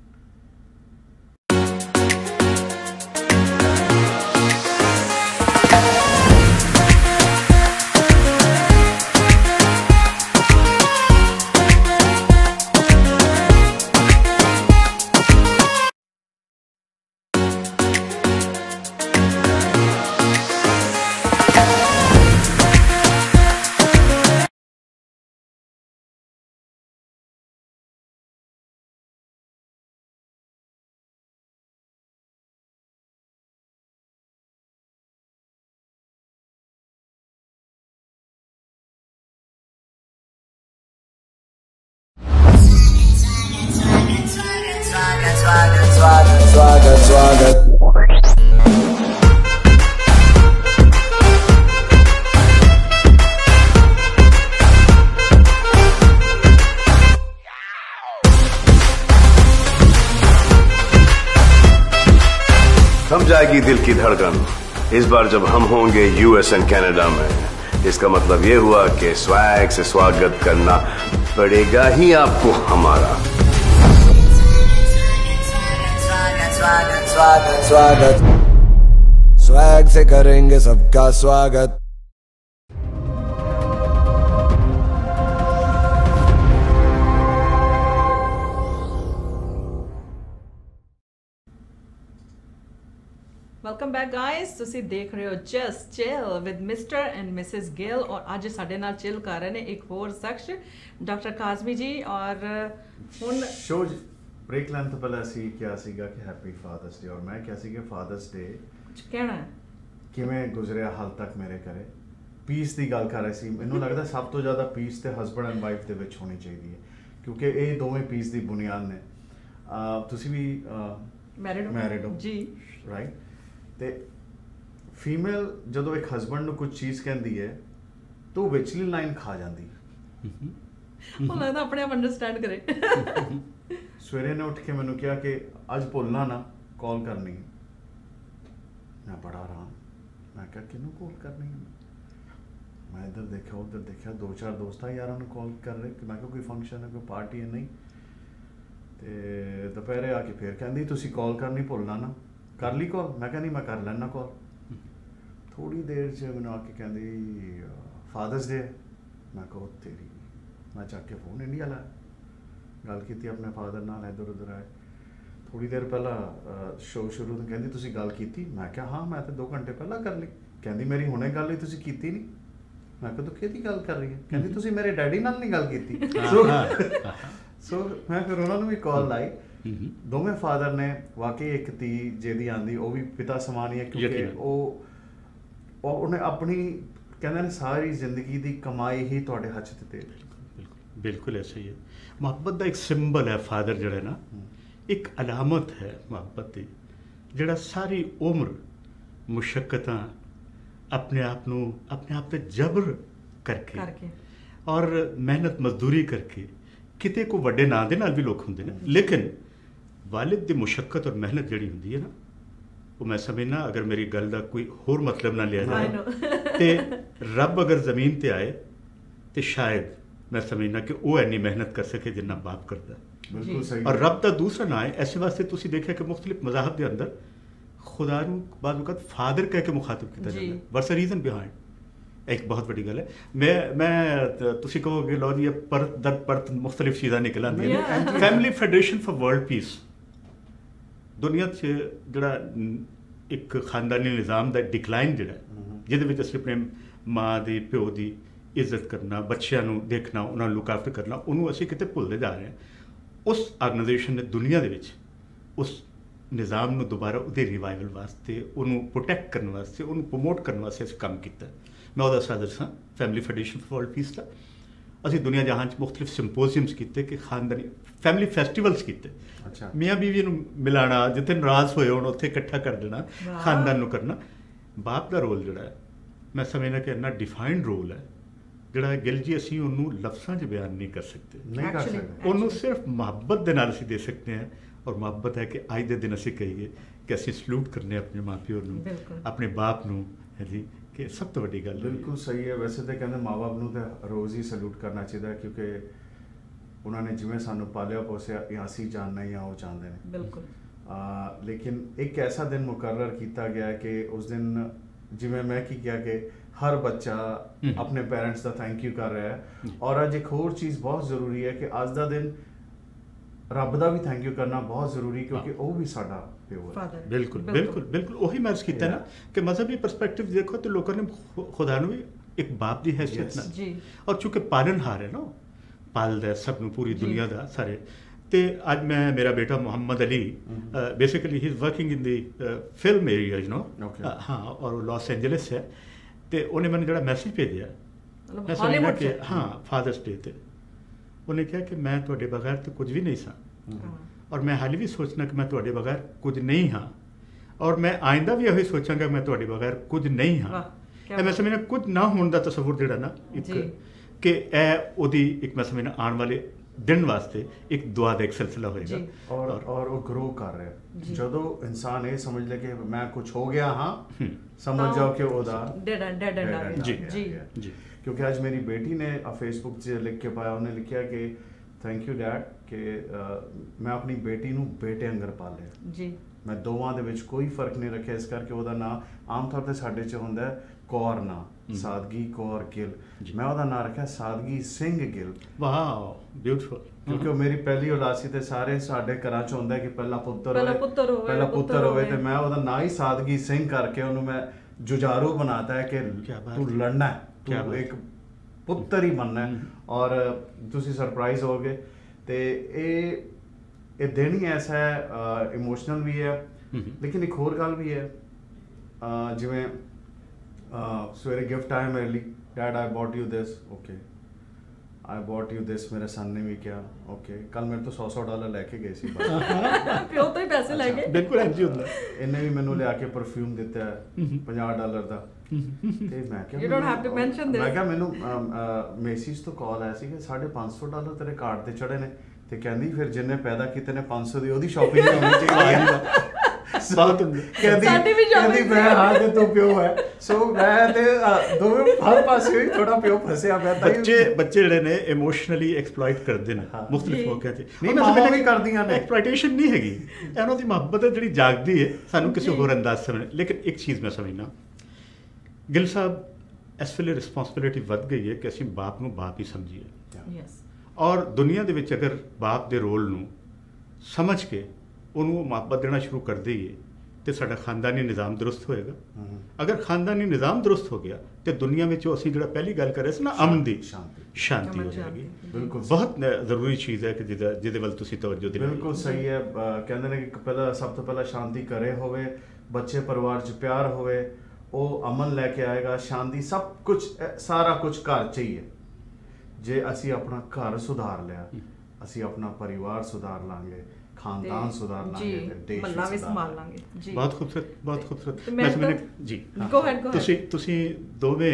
स्वागत। थम जाएगी दिल की धड़कन इस बार जब हम होंगे यूएस एंड कनाडा में। इसका मतलब ये हुआ कि स्वैग से स्वागत करना पड़ेगा ही आपको हमारा। स्वागत स्वागत स्वागत स्वैग से करेंगे सबका स्वागत। ਵੈਲਕਮ ਬੈਕ ਗਾਇਸ, ਤੁਸੀਂ ਦੇਖ ਰਹੇ ਹੋ just chill with mister and Mrs Gill ਔਰ ਅੱਜ ਸਾਡੇ ਨਾਲ ਚਿਲ ਕਰ ਰਹੇ ਨੇ ਇੱਕ ਹੋਰ ਸ਼ਖਸ ਡਾਕਟਰ ਕਾਜ਼ਮੀ ਜੀ। ਔਰ ਹੁਣ ਸ਼ੋ ਬ੍ਰੇਕ ਲੈਣ ਤੋਂ ਪਹਿਲਾਂ ਅਸੀਂ ਕਿਹਾ ਸੀਗਾ ਕਿ ਹੈਪੀ ਫਾਦਰਸ ਡੇ, ਔਰ ਮੈਂ ਕਿਹਾ ਸੀ ਕਿ ਫਾਦਰਸ ਡੇ ਕਹਿਣਾ ਕਿਵੇਂ ਗੁਜ਼ਰਿਆ ਹਾਲ ਤੱਕ ਮੇਰੇ ਘਰੇ। ਪੀਸ ਦੀ ਗੱਲ ਕਰ ਰਹੇ ਸੀ। ਮੈਨੂੰ ਲੱਗਦਾ ਸਭ ਤੋਂ ਜ਼ਿਆਦਾ ਪੀਸ ਤੇ ਹਸਬੈਂਡ ਐਂਡ ਵਾਈਫ ਦੇ ਵਿੱਚ ਹੋਣੀ ਚਾਹੀਦੀ ਹੈ, ਕਿਉਂਕਿ ਇਹ ਦੋਵੇਂ ਪੀਸ ਦੀ ਬੁਨਿਆਦ ਨੇ। ਤੁਸੀਂ ਵੀ ਮੈਰਿਡ ਹੋ ਜੀ, ਰਾਈਟ? ਤੇ ਫੀਮੇਲ ਜਦੋਂ ਇੱਕ ਹਸਬੈਂਡ ਨੂੰ ਕੁਝ ਚੀਜ਼ ਕਹਿੰਦੀ ਹੈ ਤਾਂ ਉਹ ਵਿਚਲੀ ਲਾਈਨ ਖਾ ਜਾਂਦੀ ਹੈ। ਉਹ ਲੱਗਦਾ ਆਪਣੇ ਆਪ ਅੰਡਰਸਟੈਂਡ ਕਰੇ। ਸਵੇਰੇ ਨੇ ਉੱਠ ਕੇ ਮੈਨੂੰ ਕਿਹਾ ਕਿ ਅੱਜ ਭੁੱਲਣਾ ਨਾ ਕਾਲ ਕਰਨੀ ਹੈ। ਮੈਂ ਬੜਾ ਆਰਾਮ, ਮੈਂ ਕਿਹਾ ਕਿਹਨੂੰ ਕਾਲ ਕਰਨੀ ਹੈ? ਮੈਂ ਇੱਧਰ ਦੇਖਿਆ ਉੱਧਰ ਦੇਖਿਆ, 2-4 ਦੋਸਤਾਂ ਯਾਰਾਂ ਨੂੰ ਕਾਲ ਕਰ ਰਹੇ ਕਿ ਮੈਂ ਕਿਹਾ ਕੋਈ ਫੰਕਸ਼ਨ ਹੈ, ਕੋਈ ਪਾਰਟੀ ਹੈ, ਨਹੀਂ। ਤੇ ਦੁਪਹਿਰੇ ਆ ਕੇ ਫਿਰ ਕਹਿੰਦੀ ਤੁਸੀਂ ਕਾਲ ਕਰਨੀ ਭੁੱਲਣਾ ਨਾ, ਕਰ ਲਈ ਕਾਲ? ਮੈਂ ਕਿਹਾ ਨਹੀਂ, ਮੈਂ ਕਰ ਲੈਣਾ ਕਾਲ। ਥੋੜੀ ਦੇਰ 'ਚ ਮੈਨੂੰ ਆ ਕੇ ਕਹਿੰਦੀ ਫਾਦਰਸ ਡੇ। ਮੈਂ ਕਿਹਾ ਤੇਰੀ, ਮੈਂ ਚੱਕ ਕੇ ਫੋਨ ਇੰਡੀਆ ਲਾਇਆ, ਗੱਲ ਕੀਤੀ ਆਪਣੇ ਫਾਦਰ ਨਾਲ, ਇੱਧਰ ਉੱਧਰ ਆਏ। ਥੋੜੀ ਦੇਰ ਪਹਿਲਾਂ ਸ਼ੋਅ ਸ਼ੁਰੂ ਤੋਂ ਕਹਿੰਦੀ ਤੁਸੀਂ ਗੱਲ ਕੀਤੀ? ਮੈਂ ਕਿਹਾ ਹਾਂ, ਮੈਂ ਤਾਂ 2 ਘੰਟੇ ਪਹਿਲਾਂ ਕਰ ਲਈ। ਕਹਿੰਦੀ ਮੇਰੀ ਹੁਣੇ ਗੱਲ ਹੋਈ, ਤੁਸੀਂ ਕੀਤੀ ਨਹੀਂ। ਮੈਂ ਕਿਹਾ ਤੂੰ ਕਿਹਦੀ ਗੱਲ ਕਰ ਰਹੀ ਹੈ? ਕਹਿੰਦੀ ਤੁਸੀਂ ਮੇਰੇ ਡੈਡੀ ਨਾਲ ਨਹੀਂ ਗੱਲ ਕੀਤੀ। ਸੋ ਮੈਂ ਫਿਰ ਉਹਨਾਂ ਨੂੰ ਵੀ ਕਾਲ ਲਾਈ। ਦੋਵੇਂ ਫਾਦਰ ਨੇ ਵਾਕਈ ਇੱਕ ਧੀ ਜਿਹਦੀ ਆਂਦੀ ਉਹ ਵੀ ਪਿਤਾ ਸਮਾਨ ਹੀ ਹੈ, ਕਿਉਂਕਿ ਉਹਨੇ ਆਪਣੀ ਕਹਿੰਦੇ ਨੇ ਸਾਰੀ ਜ਼ਿੰਦਗੀ ਦੀ ਕਮਾਈ ਹੀ ਤੁਹਾਡੇ ਹੱਥ 'ਚ ਦੇ। ਬਿਲकुल ऐसा ही है। ਮੁਹੱਬਤ ਦਾ ਇੱਕ ਸਿੰਬਲ ਹੈ ਫਾਦਰ, ਜਿਹੜਾ ਨਾ ਇੱਕ ਅਲਾਮਤ ਹੈ ਮੁਹੱਬਤ ਦੀ, ਜਿਹੜਾ ਸਾਰੀ ਉਮਰ ਮੁਸ਼ੱਕਤਾਂ ਆਪਣੇ ਆਪ ਤੇ ਜਬਰ ਕਰਕੇ ਔਰ ਮਿਹਨਤ ਮਜ਼ਦੂਰੀ ਕਰਕੇ ਕਿਤੇ ਕੋ ਵੱਡੇ ਨਾਂ ਦੇ ਨਾਲ ਵੀ ਲੋਕ ਹੁੰਦੇ ਨੇ, ਲੇਕਿਨ ਵਾਲਿਦ ਦੀ ਮੁਸ਼ੱਕਤ ਔਰ ਮਿਹਨਤ ਜਿਹੜੀ ਹੁੰਦੀ ਹੈ ਨਾ, ਉਹ ਮੈਂ ਸਮਝਣਾ ਅਗਰ ਮੇਰੀ ਗੱਲ ਦਾ ਕੋਈ ਹੋਰ ਮਤਲਬ ਨਾ ਲਿਆ ਜਾਏ ਤੇ ਰੱਬ ਅਗਰ ਜ਼ਮੀਨ ਤੇ ਆਏ ਤੇ ਸ਼ਾਇਦ ਮੈਂ ਸਮਝਣਾ ਕਿ ਉਹ ਇੰਨੀ ਮਿਹਨਤ ਕਰ ਸਕੇ ਜਿੰਨਾ ਬਾਪ ਕਰਦਾ। ਬਿਲਕੁਲ ਸਹੀ। ਔਰ ਰੱਬ ਦਾ ਦੂਸਰਾ ਨਾਂ ਹੈ। ਐਸੇ ਵਾਸਤੇ ਤੁਸੀਂ ਦੇਖਿਆ ਕਿ ਮੁਖਤਲਿਫ ਮਜ਼ਾਹਬ ਦੇ ਅੰਦਰ ਖੁਦਾ ਨੂੰ ਬਾਜ਼ ਵਕਤ ਫਾਦਰ ਕਹਿ ਕੇ ਮੁਖਾਤਬ ਕੀਤਾ ਜਾਂਦਾ ਹੈ। What's a reason behind? ਇੱਕ ਬਹੁਤ ਵੱਡੀ ਗੱਲ ਹੈ। ਮੈਂ ਤੁਸੀਂ ਕਹੋਗੇ ਲਓ ਜੀ ਪਰਤ ਦਰ ਪਰਤ ਮੁਖਤਲਿਫ ਚੀਜ਼ਾਂ ਨਿਕਲ ਆਉਂਦੀਆਂ। Family federation for world peace ਦੁਨੀਆ 'ਚ ਜਿਹੜਾ ਇੱਕ ਖਾਨਦਾਨੀ ਨਿਜ਼ਾਮ ਦਾ ਡਿਕਲਾਈਨ ਜਿਹੜਾ ਜਿਹਦੇ ਵਿੱਚ ਅਸੀਂ ਆਪਣੇ ਮਾਂ ਦੀ ਪਿਓ ਦੀ ਇੱਜ਼ਤ ਕਰਨਾ, ਬੱਚਿਆਂ ਨੂੰ ਦੇਖਣਾ, ਉਹਨਾਂ ਨੂੰ ਲੁੱਕ ਆਫਟਰ ਕਰਨਾ, ਉਹਨੂੰ ਅਸੀਂ ਕਿਤੇ ਭੁੱਲਦੇ ਜਾ ਰਹੇ ਹਾਂ। ਉਸ ਆਰਗੇਨਾਈਜੇਸ਼ਨ ਨੇ ਦੁਨੀਆ ਦੇ ਵਿੱਚ ਉਸ ਨਿਜ਼ਾਮ ਨੂੰ ਦੁਬਾਰਾ ਉਹਦੇ ਰਿਵਾਈਵਲ ਵਾਸਤੇ, ਉਹਨੂੰ ਪ੍ਰੋਟੈਕਟ ਕਰਨ ਵਾਸਤੇ, ਉਹਨੂੰ ਪ੍ਰਮੋਟ ਕਰਨ ਵਾਸਤੇ ਅਸੀਂ ਕੰਮ ਕੀਤਾ। ਮੈਂ ਉਹਦਾ ਸਦਰ ਸਾਂ family federation for world peace ਦਾ। ਅਸੀਂ ਦੁਨੀਆ ਜਹਾਨ 'ਚ ਮੁਖਤਲਿਫ ਸਿੰਪੋਜ਼ੀਅਮਸ ਕੀਤੇ ਕਿ ਖਾਨਦਾਨੀ ਫੈਮਿਲੀ ਫੈਸਟੀਵਲਸ ਕੀਤੇ। ਮੀਆਂ ਬੀਵੀ ਨੂੰ ਮਿਲਾਣਾ, ਜਿੱਥੇ ਨਾਰਾਜ਼ ਹੋਏ ਹੋਣ ਉੱਥੇ ਇਕੱਠਾ ਕਰ ਦੇਣਾ, ਖਾਨਦਾਨ ਨੂੰ ਕਰਨਾ। ਬਾਪ ਦਾ ਰੋਲ ਜਿਹੜਾ ਹੈ ਮੈਂ ਸਮਝਣਾ ਕਿ ਇੰਨਾ ਡਿਫਾਈਨਡ ਰੋਲ ਹੈ ਜਿਹੜਾ ਗਿੱਲ ਜੀ ਅਸੀਂ ਉਹਨੂੰ ਲਫ਼ਜ਼ਾਂ 'ਚ ਬਿਆਨ ਨਹੀਂ ਕਰ ਸਕਦੇ, ਨਹੀਂ ਕਰ ਸਕਦੇ। ਉਹਨੂੰ ਸਿਰਫ ਮੁਹੱਬਤ ਦੇ ਨਾਲ ਅਸੀਂ ਦੇ ਸਕਦੇ ਹਾਂ। ਔਰ ਮੁਹੱਬਤ ਹੈ ਕਿ ਅੱਜ ਦੇ ਦਿਨ ਅਸੀਂ ਕਹੀਏ ਕਿ ਅਸੀਂ ਸਲੂਟ ਕਰਨੇ ਆਪਣੇ ਮਾਂ ਪਿਓ ਨੂੰ, ਆਪਣੇ ਬਾਪ ਨੂੰ, ਹੈ ਜੀ, ਕਿ ਸਭ ਤੋਂ ਵੱਡੀ ਗੱਲ। ਬਿਲਕੁਲ ਸਹੀ ਹੈ। ਵੈਸੇ ਤਾਂ ਕਹਿੰਦੇ ਮਾਂ ਬਾਪ ਨੂੰ ਤਾਂ ਰੋਜ਼ ਹੀ ਸਲੂਟ ਕਰਨਾ ਚਾਹੀਦਾ, ਕਿਉਂਕਿ ਉਹਨਾਂ ਨੇ ਜਿਵੇਂ ਸਾਨੂੰ ਪਾਲਿਆ ਪੋਸਿਆ ਜਾਂ ਅਸੀਂ ਜਾਣਨਾ ਜਾਂ ਉਹ ਚਾਹੁੰਦੇ ਨੇ। ਬਿਲਕੁਲ। ਲੇਕਿਨ ਇੱਕ ਐਸਾ ਦਿਨ ਮੁਕਰਰ ਕੀਤਾ ਗਿਆ ਕਿ ਉਸ ਦਿਨ ਜਿਵੇਂ ਮੈਂ ਕੀ ਕਿਹਾ ਕਿ ਹਰ ਬੱਚਾ ਆਪਣੇ ਪੇਰੈਂਟਸ ਦਾ ਥੈਂਕ ਯੂ ਕਰ ਰਿਹਾ ਹੈ। ਔਰ ਅੱਜ ਇੱਕ ਹੋਰ ਚੀਜ਼ ਬਹੁਤ ਜ਼ਰੂਰੀ ਹੈ ਕਿ ਅੱਜ ਦਾ ਦਿਨ ਰੱਬ ਦਾ ਵੀ ਥੈਂਕ ਯੂ ਕਰਨਾ ਬਹੁਤ ਜ਼ਰੂਰੀ, ਕਿਉਂਕਿ ਉਹ ਵੀ ਸਾਡਾ ਪਿਓ ਹੈ। ਬਿਲਕੁਲ ਬਿਲਕੁਲ ਬਿਲਕੁਲ ਉਹੀ ਮੈਂ ਕੀਤਾ ਨਾ ਕਿ ਮਜ਼ਹਬੀ ਪਰਸਪੈਕਟਿਵ ਦੇਖੋ ਤਾਂ ਲੋਕਾਂ ਨੇ ਖੁਦਾ ਨੂੰ ਵੀ ਇੱਕ ਬਾਪ ਦੀ ਹੈਸੀਅਤ ਨਾਲ, ਔਰ ਚੂੰਕਿ ਪਾਲਣਹਾਰ ਹੈ ਨਾ, ਪਾਲਦਾ ਸਭ ਨੂੰ, ਪੂਰੀ ਦੁਨੀਆ ਦਾ ਸਾਰੇ। ਤੇ ਅੱਜ ਮੈਂ ਮੇਰਾ ਬੇਟਾ Muhammad Ali basically he is working in the film area, you know, ਹਾਂ, ਔਰ ਲਾਸ ਐਂਜਲਸ ਹੈ। ਤੇ ਉਹਨੇ ਮੈਨੂੰ ਜਿਹੜਾ ਮੈਸੇਜ ਭੇਜਿਆ, ਮੈਂ ਸਮਝਿਆ ਕਿ ਹਾਂ ਫਾਦਰਸ ਡੇ ਤੇ ਉਹਨੇ ਕਿਹਾ ਕਿ ਮੈਂ ਤੁਹਾਡੇ ਬਗੈਰ ਤਾਂ ਕੁਝ ਵੀ ਨਹੀਂ ਸਾਂ, ਔਰ ਮੈਂ ਹਾਲੇ ਵੀ ਸੋਚਣਾ ਕਿ ਮੈਂ ਤੁਹਾਡੇ ਬਗੈਰ ਕੁਝ ਨਹੀਂ ਹਾਂ, ਔਰ ਮੈਂ ਆਇੰਦਾ ਵੀ ਇਹੋ ਸੋਚਾਂਗਾ ਮੈਂ ਤੁਹਾਡੇ ਬਗੈਰ ਕੁਝ ਨਹੀਂ ਹਾਂ। ਇਹ ਮੈਂ ਸਮਝਣਾ ਕੁਝ ਨਾ ਹੋਣ ਦਾ ਤਸਵੁਰ ਜਿਹੜਾ ਨਾ ਇੱਕ ਕਿ ਇਹ ਉਹਦੀ ਇੱਕ ਮੈਂ ਸਮਝਣਾ ਆਉਣ ਵਾਲੇ ਦਿਨ ਵਾਸਤੇ ਇੱਕ ਦੁਆ ਦਾ ਇੱਕ ਸਿਲਸਿਲਾ ਹੋਏਗਾ। ਔਰ ਉਹ ਗਰੋ ਕਰ ਰਿਹਾ। ਜਦੋਂ ਇਨਸਾਨ ਇਹ ਸਮਝ ਲੈ ਕਿ ਮੈਂ ਕੁਝ ਹੋ ਗਿਆ ਹਾਂ, ਸਮਝ ਜਾਓ ਕਿ ਉਹਦਾ ਜੀ। ਕਿਉਂਕਿ ਅੱਜ ਮੇਰੀ ਬੇਟੀ ਨੇ ਫੇਸਬੁੱਕ 'ਚ ਲਿਖ ਕੇ ਪਾਇਆ, ਉਹਨੇ ਲਿਖਿਆ ਕਿ ਥੈਂਕ ਯੂ ਡੈਡ ਕਿ ਮੈਂ ਆਪਣੀ ਬੇਟੀ ਨੂੰ ਬੇਟੇ ਅੰਦਰ ਪਾਲਿਆ ਜੀ। ਮੈਂ ਦੋਵਾਂ ਦੇ ਵਿੱਚ ਕੋਈ ਫਰਕ ਨਹੀਂ ਰੱਖਿਆ, ਇਸ ਕਰਕੇ ਉਹਦਾ ਨਾਂ ਆਮ ਤੌਰ ਤੇ ਸਾਡੇ 'ਚ ਹੁੰਦਾ ਕੌਰ ਨਾਂ, ਸਾਦਗੀ ਕੌਰ ਗਿੱਲ, ਮੈਂ ਉਹਦਾ ਨਾਂ ਰੱਖਿਆ ਸਾਦਗੀ ਸਿੰਘ ਗਿੱਲ। Wow beautiful. ਕਿਉਂਕਿ ਉਹ ਮੇਰੀ ਪਹਿਲੀ ਔਲਾਦ ਸੀ ਤੇ ਸਾਰੇ ਸਾਡੇ ਘਰਾਂ 'ਚ ਹੁੰਦਾ ਕਿ ਪਹਿਲਾ ਪੁੱਤਰ ਹੋਵੇ ਤੇ ਮੈਂ ਉਹਦਾ ਨਾਂ ਹੀ ਸਾਦਗੀ ਸਿੰਘ ਕਰਕੇ ਉਹਨੂੰ ਮੈਂ ਜੁਝਾਰੂ ਬਣਾਤਾ ਹੈ ਕਿ ਤੂੰ ਲੜਨਾ ਹੈ, ਤੂੰ ਇੱਕ ਪੁੱਤਰ ਹੀ ਬਣਨਾ ਹੈ। ਔਰ ਤੁਸੀਂ ਸਰਪ੍ਰਾਈਜ਼ ਹੋਗੇ ਤੇ ਇਹ ਦਿਨ ਹੀ ਐਸਾ ਹੈ, ਇਮੋਸ਼ਨਲ ਵੀ ਹੈ, ਲੇਕਿਨ ਇੱਕ ਹੋਰ ਗੱਲ ਵੀ ਹੈ, ਜਿਵੇਂ ਸਵੇਰੇ ਗਿਫਟ ਆਇਆ ਮੇਰੇ ਲਈ, dad I bought you this, okay I bought you this, ਮੇਰੇ ਸਨ ਨੇ ਵੀ ਕਿਹਾ ਓਕੇ। ਕੱਲ ਮੇਰੇ ਤੋਂ $100 ਲੈ ਕੇ ਗਏ ਸੀ ਪਿਓ ਤੋਂ ਹੀ ਪੈਸੇ ਲੈ ਗਏ। ਬਿਲਕੁਲ ਇੰਜ ਹੀ ਹੁੰਦਾ। ਇਹਨੇ ਵੀ ਮੈਨੂੰ ਲਿਆ ਕੇ ਪਰਫਿਊਮ ਦਿੱਤਾ $50 ਦਾ, ਤੇ ਮੈਂ ਕਿਹਾ you don't have to mention this. ਮੈਂ ਕਿਹਾ ਮੈਨੂੰ ਮੈਸੇਜ ਤੋਂ ਕਾਲ ਆਇਆ ਸੀ ਕਿ $550 ਤੇਰੇ ਕਾਰਡ ਤੇ ਚੜੇ ਨੇ, ਤੇ ਕਹਿੰਦੀ ਫਿਰ ਜਿੰਨੇ ਪੈਦਾ ਕੀਤੇ ਨੇ 500 ਦੀ ਉਹਦੀ ਸ਼ਾਪਿੰਗ ਹੋਣੀ ਚਾਹੀਦੀ ਹੈ। ਕਹਿੰਦੀ ਮੈਂ ਹਾਂ ਤੇ ਤੂੰ ਪਿਓ ਹੈ। ਸੋ ਮੈਂ ਤੇ ਦੋਵੇਂ ਹਰ ਪਾਸੇ ਹੀ ਥੋੜਾ ਪਿਓ ਫਸਿਆ ਪਿਆ। ਬੱਚੇ ਜਿਹੜੇ ਨੇ ਇਮੋਸ਼ਨਲੀ ਐਕਸਪਲੋਇਟ ਕਰਦੇ ਨੇ ਮੁxtਲਿਫ ਮੌਕਿਆਂ ਤੇ। ਨਹੀਂ ਮਾਵਾਂ ਵੀ ਕਰਦੀਆਂ ਨੇ, ਐਕਸਪਲੋਇਟੇਸ਼ਨ ਨਹੀਂ ਹੈਗੀ, ਇਹਨਾਂ ਦੀ ਮੁਹੱਬਤ ਹੈ ਜਿਹੜੀ ਜਾਗਦੀ ਹੈ, ਸਾਨੂੰ ਕਿਸੇ ਹੋਰ ਅੰਦਾਜ਼ ਸਮਝ। ਲੇਕਿਨ ਇੱਕ ਚੀਜ਼ ਮੈਂ ਸਮਝਣਾ, ਗਿੱਲ ਸਾਹਿਬ ਇਸ ਵੇਲੇ ਰਿਸਪੌਂਸਿਬਿਲਿਟੀ ਵੱਧ ਗਈ ਹੈ ਕਿ ਅਸੀਂ ਬਾਪ ਨੂੰ ਬਾਪ ਹੀ ਸਮਝੀਏ। ਔਰ ਦੁਨੀਆ ਦੇ ਵਿੱਚ ਅਗਰ ਬਾਪ ਦੇ ਰੋਲ ਨੂੰ ਸਮਝ ਕੇ ਉਹਨੂੰ ਮੁਹੱਬਤ ਦੇਣਾ ਸ਼ੁਰੂ ਕਰ ਦਈਏ ਤੇ ਸਾਡਾ ਖਾਨਦਾਨੀ ਨਿਜ਼ਾਮ ਦਰੁਸਤ ਹੋਏਗਾ। ਅਗਰ ਖਾਨਦਾਨੀ ਨਿਜ਼ਾਮ ਦਰੁਸਤ ਹੋ ਗਿਆ ਤੇ ਦੁਨੀਆ ਵਿੱਚ ਅਸੀਂ ਜਿਹੜਾ ਪਹਿਲੀ ਗੱਲ ਕਰ ਰਹੇ ਸੀ ਨਾ, ਅਮਨ ਦੀ, ਸ਼ਾਂਤੀ ਹੋ ਜਾਏਗੀ। ਬਿਲਕੁਲ ਬਹੁਤ ਜ਼ਰੂਰੀ ਚੀਜ਼ ਹੈ ਕਿ ਜਿਹਦੇ ਵੱਲ ਤੁਸੀਂ ਤਵੱਜੋ ਦਿਓ। ਬਿਲਕੁਲ ਸਹੀ ਹੈ। ਕਹਿੰਦੇ ਨੇ ਕਿ ਪਹਿਲਾਂ ਸਭ ਤੋਂ ਪਹਿਲਾਂ ਸ਼ਾਂਤੀ ਘਰੇ ਹੋਵੇ, ਬੱਚੇ ਪਰਿਵਾਰ 'ਚ ਪਿਆਰ ਹੋਵੇ, ਉਹ ਅਮਨ ਲੈ ਕੇ ਆਏਗਾ, ਸ਼ਾਂਤੀ, ਸਭ ਕੁਝ, ਸਾਰਾ ਕੁਝ ਘਰ 'ਚ ਹੀ ਹੈ। ਜੇ ਅਸੀਂ ਆਪਣਾ ਘਰ ਸੁਧਾਰ ਲਿਆ, ਅਸੀਂ ਆਪਣਾ ਪਰਿਵਾਰ ਸੁਧਾਰ ਲਾਂਗੇ, ਖਾਨਦਾਨ ਸੁਧਾਰ ਲਾਂਗੇ, ਦੇਸ਼ ਵੀ ਸੰਭਾਲ ਲਾਂਗੇ। ਜੀ ਬਹੁਤ ਖੂਬਸੂਰਤ, ਬਹੁਤ ਖੂਬਸੂਰਤ। ਜੀ ਗੋ ਹੈਡ। ਤੁਸੀਂ ਦੋਵੇਂ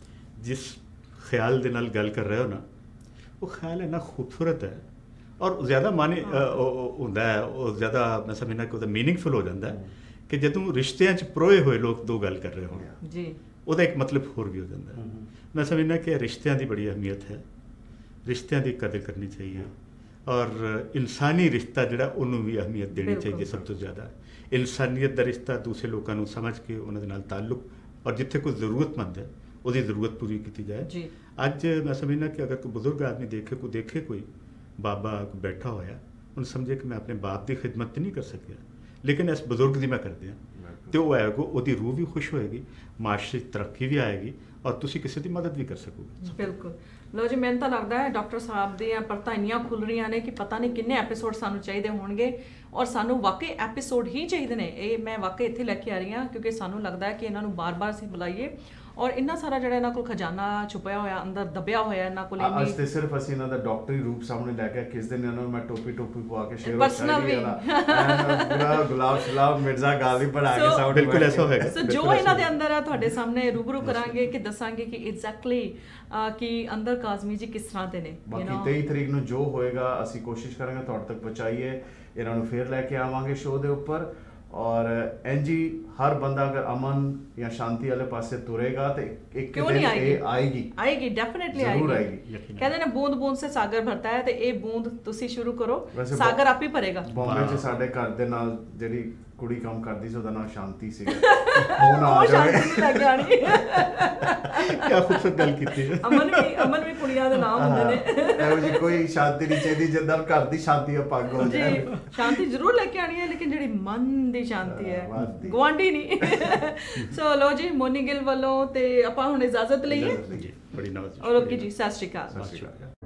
ਜਿਸ ਖਿਆਲ ਦੇ ਨਾਲ ਗੱਲ ਕਰ ਰਹੇ ਹੋ ਨਾ, ਉਹ ਖਿਆਲ ਇੰਨਾ ਖੂਬਸੂਰਤ ਹੈ ਔਰ ਜ਼ਿਆਦਾ ਮਾਨੇ ਹੁੰਦਾ ਹੈ, ਉਹ ਜ਼ਿਆਦਾ ਮੈਂ ਸਮਝਣਾ ਕਿ ਉਹਦਾ ਮੀਨਿੰਗਫੁਲ ਹੋ ਜਾਂਦਾ ਹੈ ਕਿ ਜਦੋਂ ਰਿਸ਼ਤਿਆਂ 'ਚ ਪਰੋਏ ਹੋਏ ਲੋਕ ਦੋ ਗੱਲ ਕਰ ਰਹੇ ਹੋਣ ਜੀ, ਉਹਦਾ ਇੱਕ ਮਤਲਬ ਹੋਰ ਵੀ ਹੋ ਜਾਂਦਾ ਹੈ। ਮੈਂ ਸਮਝਣਾ ਕਿ ਰਿਸ਼ਤਿਆਂ ਦੀ ਬੜੀ ਅਹਿਮੀਅਤ ਹੈ, ਰਿਸ਼ਤਿਆਂ ਦੀ ਕਦਰ ਕਰਨੀ ਚਾਹੀਏ ਔਰ ਇਨਸਾਨੀ ਰਿਸ਼ਤਾ ਜਿਹੜਾ ਉਹਨੂੰ ਵੀ ਅਹਿਮੀਅਤ ਦੇਣੀ ਚਾਹੀਦੀ ਸਭ ਤੋਂ ਜ਼ਿਆਦਾ। ਇਨਸਾਨੀਅਤ ਦਾ ਰਿਸ਼ਤਾ, ਦੂਸਰੇ ਲੋਕਾਂ ਨੂੰ ਸਮਝ ਕੇ ਉਹਨਾਂ ਦੇ ਨਾਲ ਤਾਲੁਕ, ਔਰ ਜਿੱਥੇ ਕੋਈ ਜ਼ਰੂਰਤਮੰਦ ਹੈ ਉਹਦੀ ਜ਼ਰੂਰਤ ਪੂਰੀ ਕੀਤੀ ਜਾਏ। ਅੱਜ ਮੈਂ ਸਮਝਣਾ ਕਿ ਅਗਰ ਕੋਈ ਬਜ਼ੁਰਗ ਆਦਮੀ ਦੇਖੇ ਕੋਈ ਬਾਬਾ ਬੈਠਾ ਹੋਇਆ, ਉਹਨੂੰ ਸਮਝੇ ਕਿ ਮੈਂ ਆਪਣੇ ਬਾਪ ਦੀ ਖਿਦਮਤ ਤਾਂ ਨਹੀਂ ਕਰ ਸਕਿਆ, ਲੇਕਿਨ ਇਸ ਬਜ਼ੁਰਗ ਦੀ ਮੈਂ ਕਰਦੇ ਹਾਂ, ਤੇ ਉਹ ਆਏਗਾ, ਉਹਦੀ ਰੂਹ ਵੀ ਖੁਸ਼ ਹੋਏਗੀ, ਮਾਸ਼ਰੇ 'ਚ ਤਰੱਕੀ ਵੀ ਆਏਗੀ ਔਰ ਤੁਸੀਂ ਕਿਸੇ ਦੀ ਮਦਦ ਵੀ ਕਰ ਸਕੋਗੇ। ਬਿਲਕੁਲ। ਲੋ ਜੀ, ਮੈਨੂੰ ਤਾਂ ਲੱਗਦਾ ਹੈ ਡਾਕਟਰ ਸਾਹਿਬ ਦੀਆਂ ਪਰਤਾਂ ਇੰਨੀਆਂ ਖੁੱਲ ਰਹੀਆਂ ਨੇ ਕਿ ਪਤਾ ਨਹੀਂ ਕਿੰਨੇ ਐਪੀਸੋਡ ਸਾਨੂੰ ਚਾਹੀਦੇ ਹੋਣਗੇ, ਔਰ ਸਾਨੂੰ ਵਾਕਈ ਐਪੀਸੋਡ ਹੀ ਚਾਹੀਦੇ ਨੇ। ਇਹ ਮੈਂ ਵਾਕਈ ਇੱਥੇ ਲੈ ਕੇ ਆ ਰਹੀ ਹਾਂ ਕਿਉਂਕਿ ਸਾਨੂੰ ਲੱਗਦਾ ਹੈ ਕਿ ਇਹਨਾਂ ਨੂੰ ਬਾਰ-ਬਾਰ ਅਸੀਂ ਬੁਲਾਈਏ, ਔਰ ਇੰਨਾ ਸਾਰਾ ਜਿਹੜਾ ਇਹਨਾਂ ਕੋਲ ਖਜ਼ਾਨਾ ਛੁਪਿਆ ਹੋਇਆ, ਅੰਦਰ ਦਬਿਆ ਹੋਇਆ ਇਹਨਾਂ ਕੋਲ। ਅੱਜ ਤੇ ਸਿਰਫ ਅਸੀਂ ਇਹਨਾਂ ਦਾ ਡਾਕਟਰੀ ਰੂਪ ਸਾਹਮਣੇ ਲੈ ਕੇ, ਕਿਸ ਦਿਨ ਇਹਨਾਂ ਨੂੰ ਮੈਂ ਟੋਪੀ ਪਵਾ ਕੇ ਸ਼ੇਰ ਗੁਲਾਬ ਮਿਰਜ਼ਾ ਗਾਲੀ ਬਣਾ ਕੇ ਸਾਊਂਡ, ਬਿਲਕੁਲ ਐਸਾ ਹੋਏਗਾ। ਸੋ ਜੋ ਇਹਨਾਂ ਦੇ ਅੰਦਰ ਹੈ ਤੁਹਾਡੇ ਸਾਹਮਣੇ ਰੂਬਰੂ ਕਰਾਂਗੇ ਕਿ ਦੱਸਾਂਗੇ ਕਿ ਐਗਜ਼ੈਕਟਲੀ ਕਿ ਅੰਦਰ ਕਾਜ਼ਮੀ ਜੀ ਕਿਸ ਤਰ੍ਹਾਂ ਦੇ ਨੇ। ਬਾਕੀ 23 ਤਰੀਕ ਨੂੰ ਜੋ ਹੋਏਗਾ ਅਸੀਂ ਕੋਸ਼ਿਸ਼ ਕਰਾਂਗੇ ਤੁਹਾਡੇ ਤੱਕ ਪਹੁੰਚਾਈਏ, ਇਹਨਾਂ ਨੂੰ ਫੇਰ ਲੈ ਕੇ ਆਵਾਂਗੇ ਸ਼ੋਅ ਦੇ ਉੱਪਰ। ਔਰ ਐਨਜੀ ਹਰ ਬੰਦਾ ਅਗਰ ਅਮਨ ਜਾਂ ਸ਼ਾਂਤੀ ਵਾਲੇ ਪਾਸੇ ਤੁਰੇਗਾ ਤੇ ਇੱਕ ਦਿਨ ਇਹ ਆਏਗੀ ਡੈਫੀਨਿਟਲੀ ਆਏਗੀ। ਕਹਿੰਦੇ ਨੇ ਬੂੰਦ ਬੂੰਦ ਸੇ ਸਾਗਰ ਭਰਤਾ ਹੈ, ਤੇ ਇਹ ਬੂੰਦ ਤੁਸੀਂ ਸ਼ੁਰੂ ਕਰੋ, ਸਾਗਰ ਆਪ ਹੀ ਭਰੇਗਾ। ਬੰਬੇ 'ਚ ਸਾਡੇ ਘਰ ਦੇ ਨਾਲ ਜਿਹੜੀ ਕੁੜੀ ਕੰਮ ਕਰਦੀ ਸੀ, ਉਹਦਾ ਨਾਮ ਸ਼ਾਂਤੀ ਸੀਗਾ, ਉਹ ਨਾ ਆ ਜਾਵੇ। ਕੀ ਖੂਬਸੂਰਤ ਗੱਲ ਕੀਤੀ ਹੈ। ਅਮਨ ਵੀ ਕੁੜੀਆਂ ਦੇ ਨਾਮ ਹੁੰਦੇ ਨੇ। ਇਹੋ ਜਿਹੀ ਕੋਈ ਸ਼ਾਂਤੀ ਨਹੀਂ ਚਾਹੀਦੀ ਜਿੱਦਾਂ ਘਰ ਦੀ ਸ਼ਾਂਤੀ ਪੱਗ ਹੋ ਜਾਏ। ਸ਼ਾਂਤੀ ਜ਼ਰੂਰ ਲੈ ਕੇ ਆਣੀ ਹੈ, ਲੇਕਿਨ ਜਿਹੜੀ ਮਨ ਦੀ ਸ਼ਾਂਤੀ ਹੈ, ਗੁਆਂਢੀ ਨਹੀਂ। ਸੋ ਲੋ ਜੀ, ਮੋਨੀ ਗਿੱਲ ਵੱਲੋਂ ਤੇ ਆਪਾਂ ਹੁਣ ਇਜਾਜ਼ਤ ਲਈਏ। ਬੜੀ ਨਵਾਜ਼। ਓਕੇ ਜੀ, ਸਤਿ ਸ਼੍ਰੀ ਅਕਾਲ।